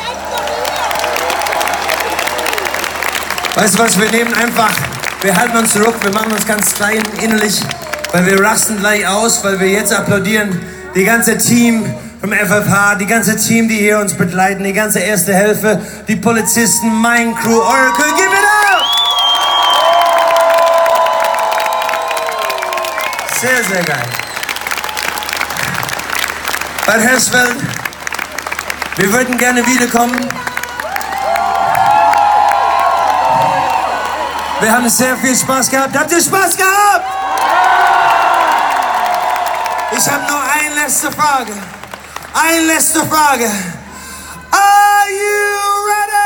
Speaker 4: Weißt du was, wir nehmen einfach, wir halten uns zurück, wir machen uns ganz klein innerlich, weil wir rasten gleich aus, weil wir jetzt applaudieren. Die ganze Team vom FFH, die ganze Team, die hier uns begleiten, die ganze Erste Hilfe, die Polizisten, mein Crew, eure Crew, give it up! Sehr, sehr geil. Bad Hersfeld, wir würden gerne wiederkommen. Wir haben sehr viel Spaß gehabt. Habt ihr Spaß gehabt? Ich habe nur eine letzte Frage. Eine letzte Frage. Are you ready?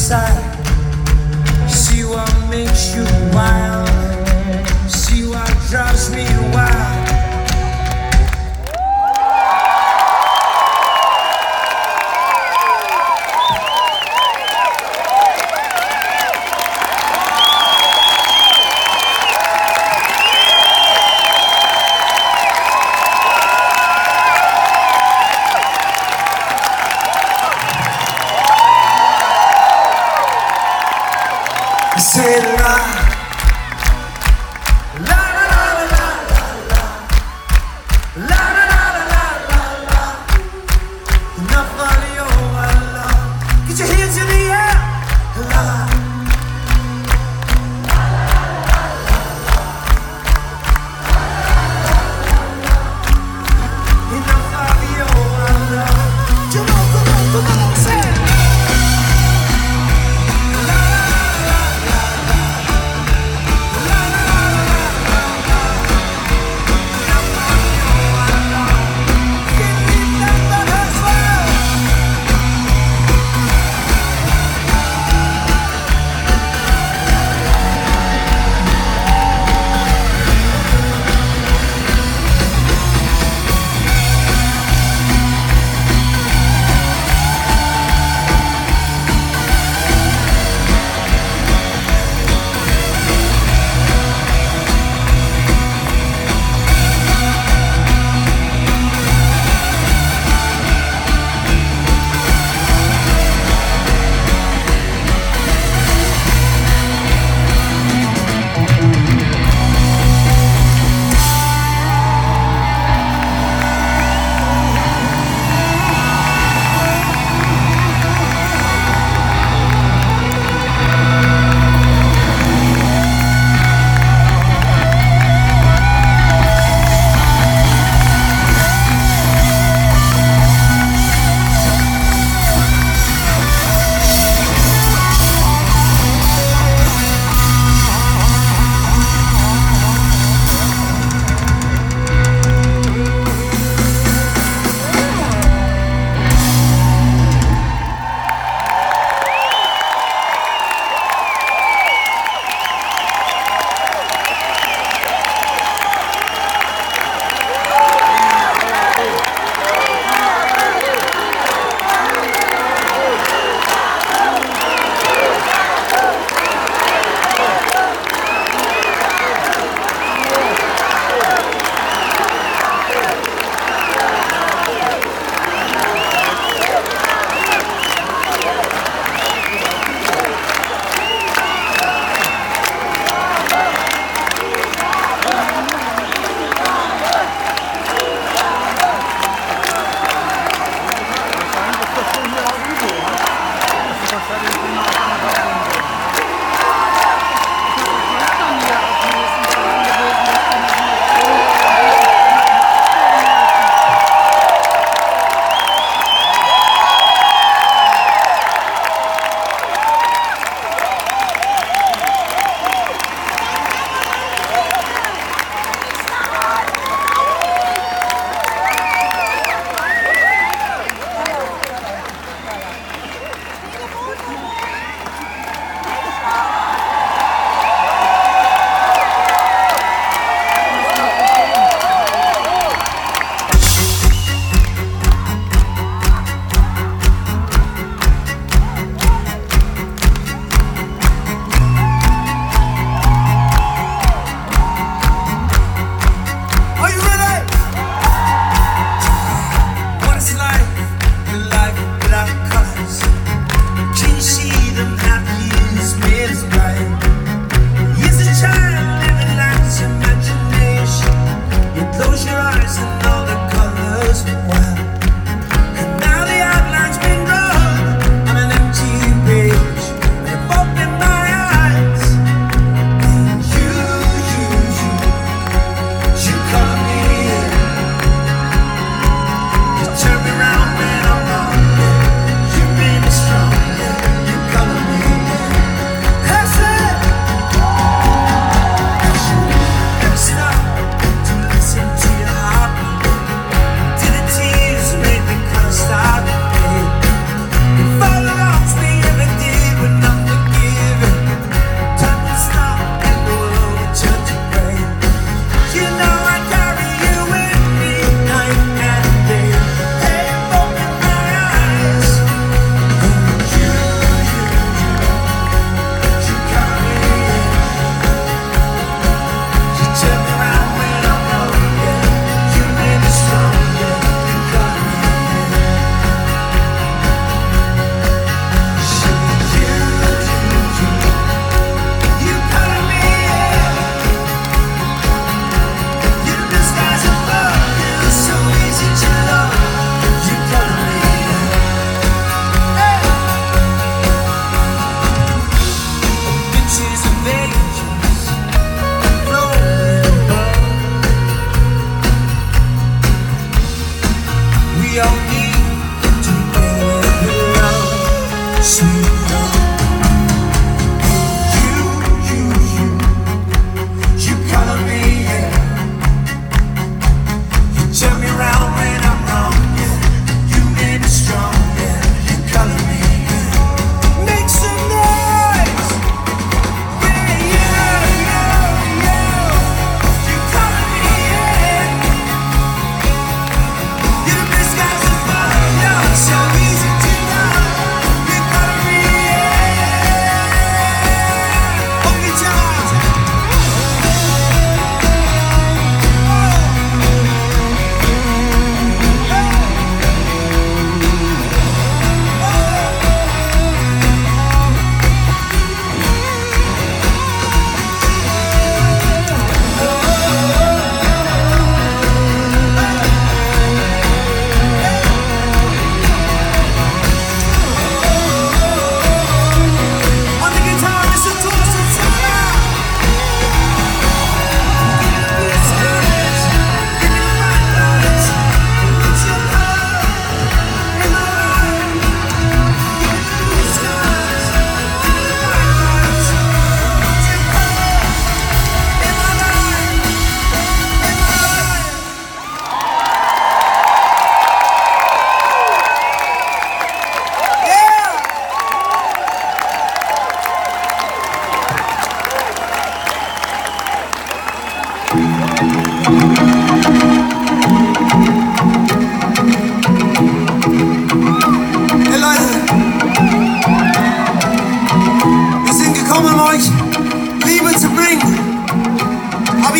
Speaker 1: side. See what makes you wild. See what drives me wild. Say la, la la la la la la, la la la la la la. Enough of your love. Get your hands in the air, la. Enough of your love. Come on, say. La la la la.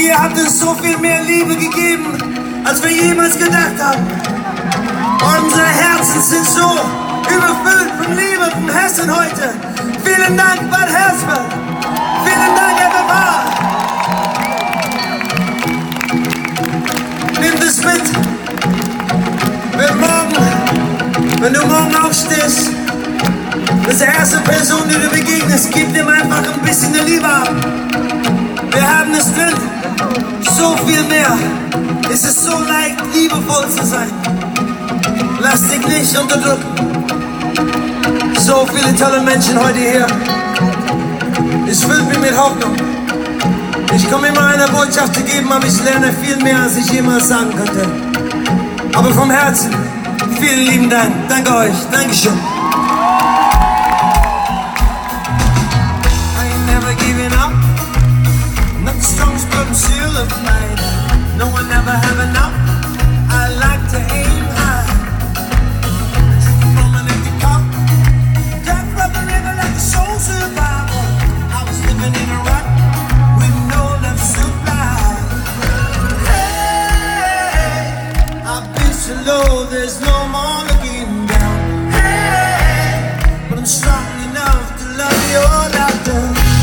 Speaker 1: ihr habt uns so viel mehr Liebe gegeben, als wir jemals gedacht haben. Unsere Herzen sind so überfüllt von Liebe von Hessen heute. Vielen Dank, Bad Hersfeld. Vielen Dank, FFH. Nimm das mit. Wenn du morgen aufstehst, das ist die erste Person, die du begegnest, gib dem einfach ein bisschen der Liebe ab. Wir haben es drin. So viel mehr. Es ist so leicht, liebevoll zu sein. Lass dich nicht unterdrücken. So viele tolle Menschen heute hier. Es füllt mich mit Hoffnung. Ich komme immer eine Botschaft zu geben, aber ich lerne viel mehr, als ich jemals sagen könnte. Aber vom Herzen, vielen lieben Dank. Danke euch. Dankeschön. I ain't never giving up. Not the strongest, but I'm still a fighter. No one ever have enough. I like to aim high. From an empty cup. Death from the river like a soul survivor. I was living in a rut with no left supply. Hey, I've been so low, there's no more looking down. Hey, but I'm strong enough to love your laughter.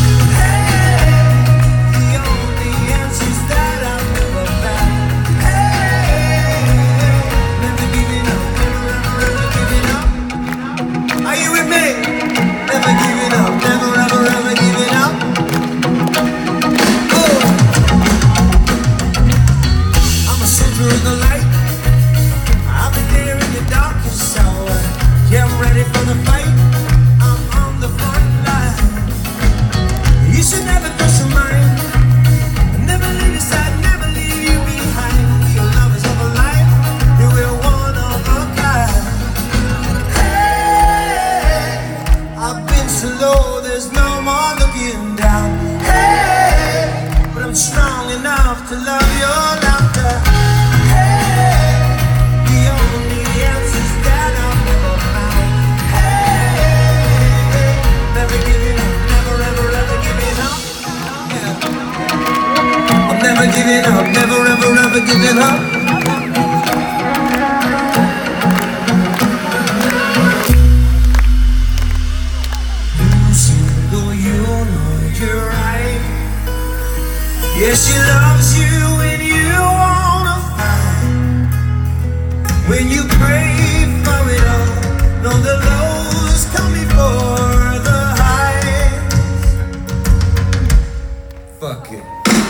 Speaker 1: Yes, she loves you when you wanna fight. When you pray for it all, know the lows come before the highs. Fuck it.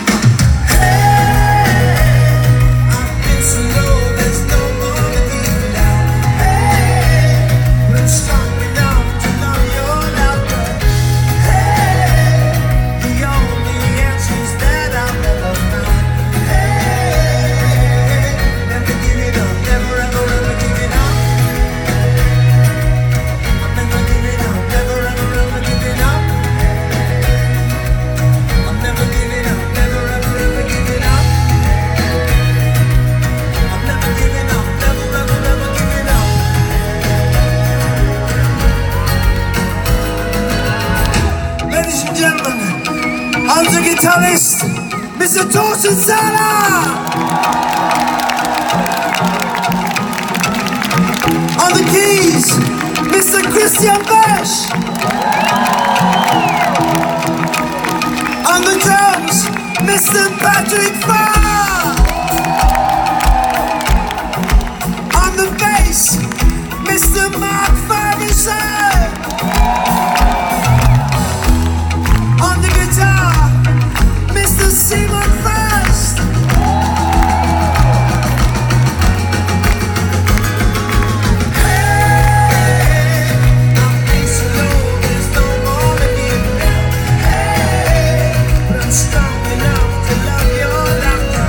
Speaker 1: Unser Gitarrist, Mr. Thorsten Zahler. On the keys, Mr. Christian Besch. On the drums, Mr. Patrick Farr. On the bass, Mr. Mark Ferguson. On the guitar, Mr. Simon First. Hey, I'm so low, there's no more to give down. Hey, but I'm strong enough to love your laughter.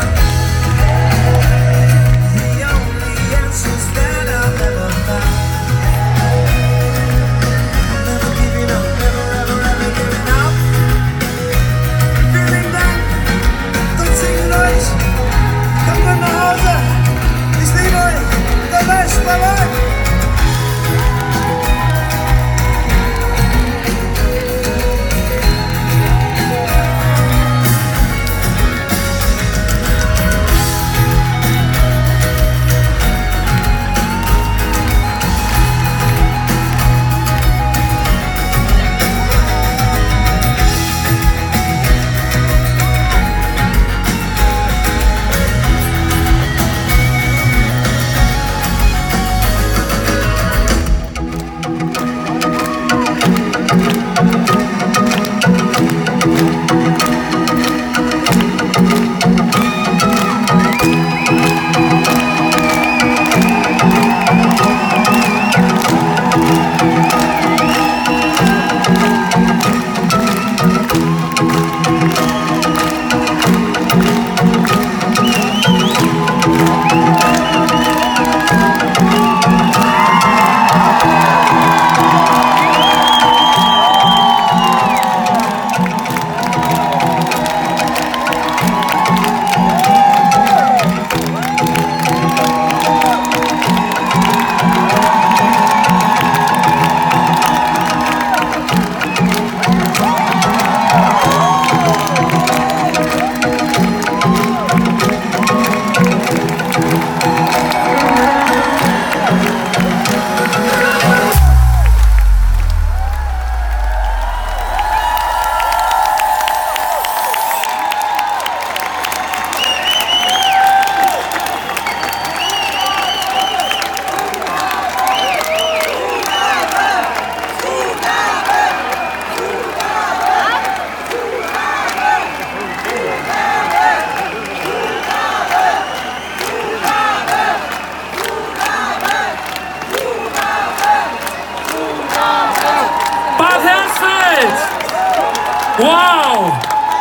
Speaker 5: Wow!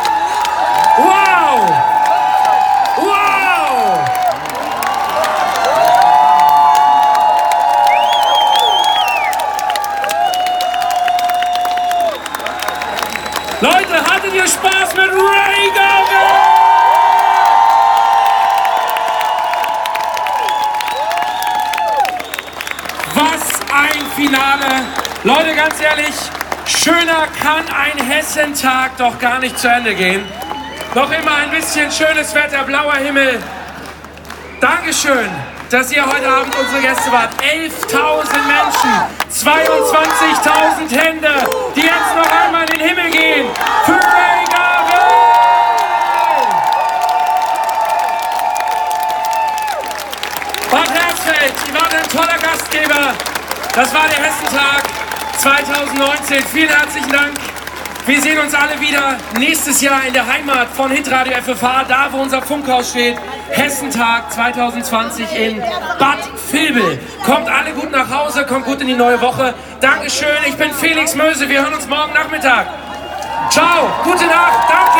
Speaker 5: Wow! Wow! Leute, hattet ihr Spaß mit Ray Garvey? Was ein Finale! Leute, ganz ehrlich, schöner kann ein Hessentag doch gar nicht zu Ende gehen. Noch immer ein bisschen schönes Wetter, blauer Himmel. Dankeschön, dass ihr heute Abend unsere Gäste wart. 11.000 Menschen, 22.000 Hände, die jetzt noch einmal in den Himmel gehen. Für Ray Garvey! Bad Hersfeld, ihr wart ein toller Gastgeber. Das war der Hessentag 2019. Vielen herzlichen Dank. Wir sehen uns alle wieder nächstes Jahr in der Heimat von Hitradio FFH, da wo unser Funkhaus steht. Hessentag 2020 in Bad Vilbel. Kommt alle gut nach Hause, kommt gut in die neue Woche. Dankeschön, ich bin Felix Möse. Wir hören uns morgen Nachmittag. Ciao, gute Nacht, danke.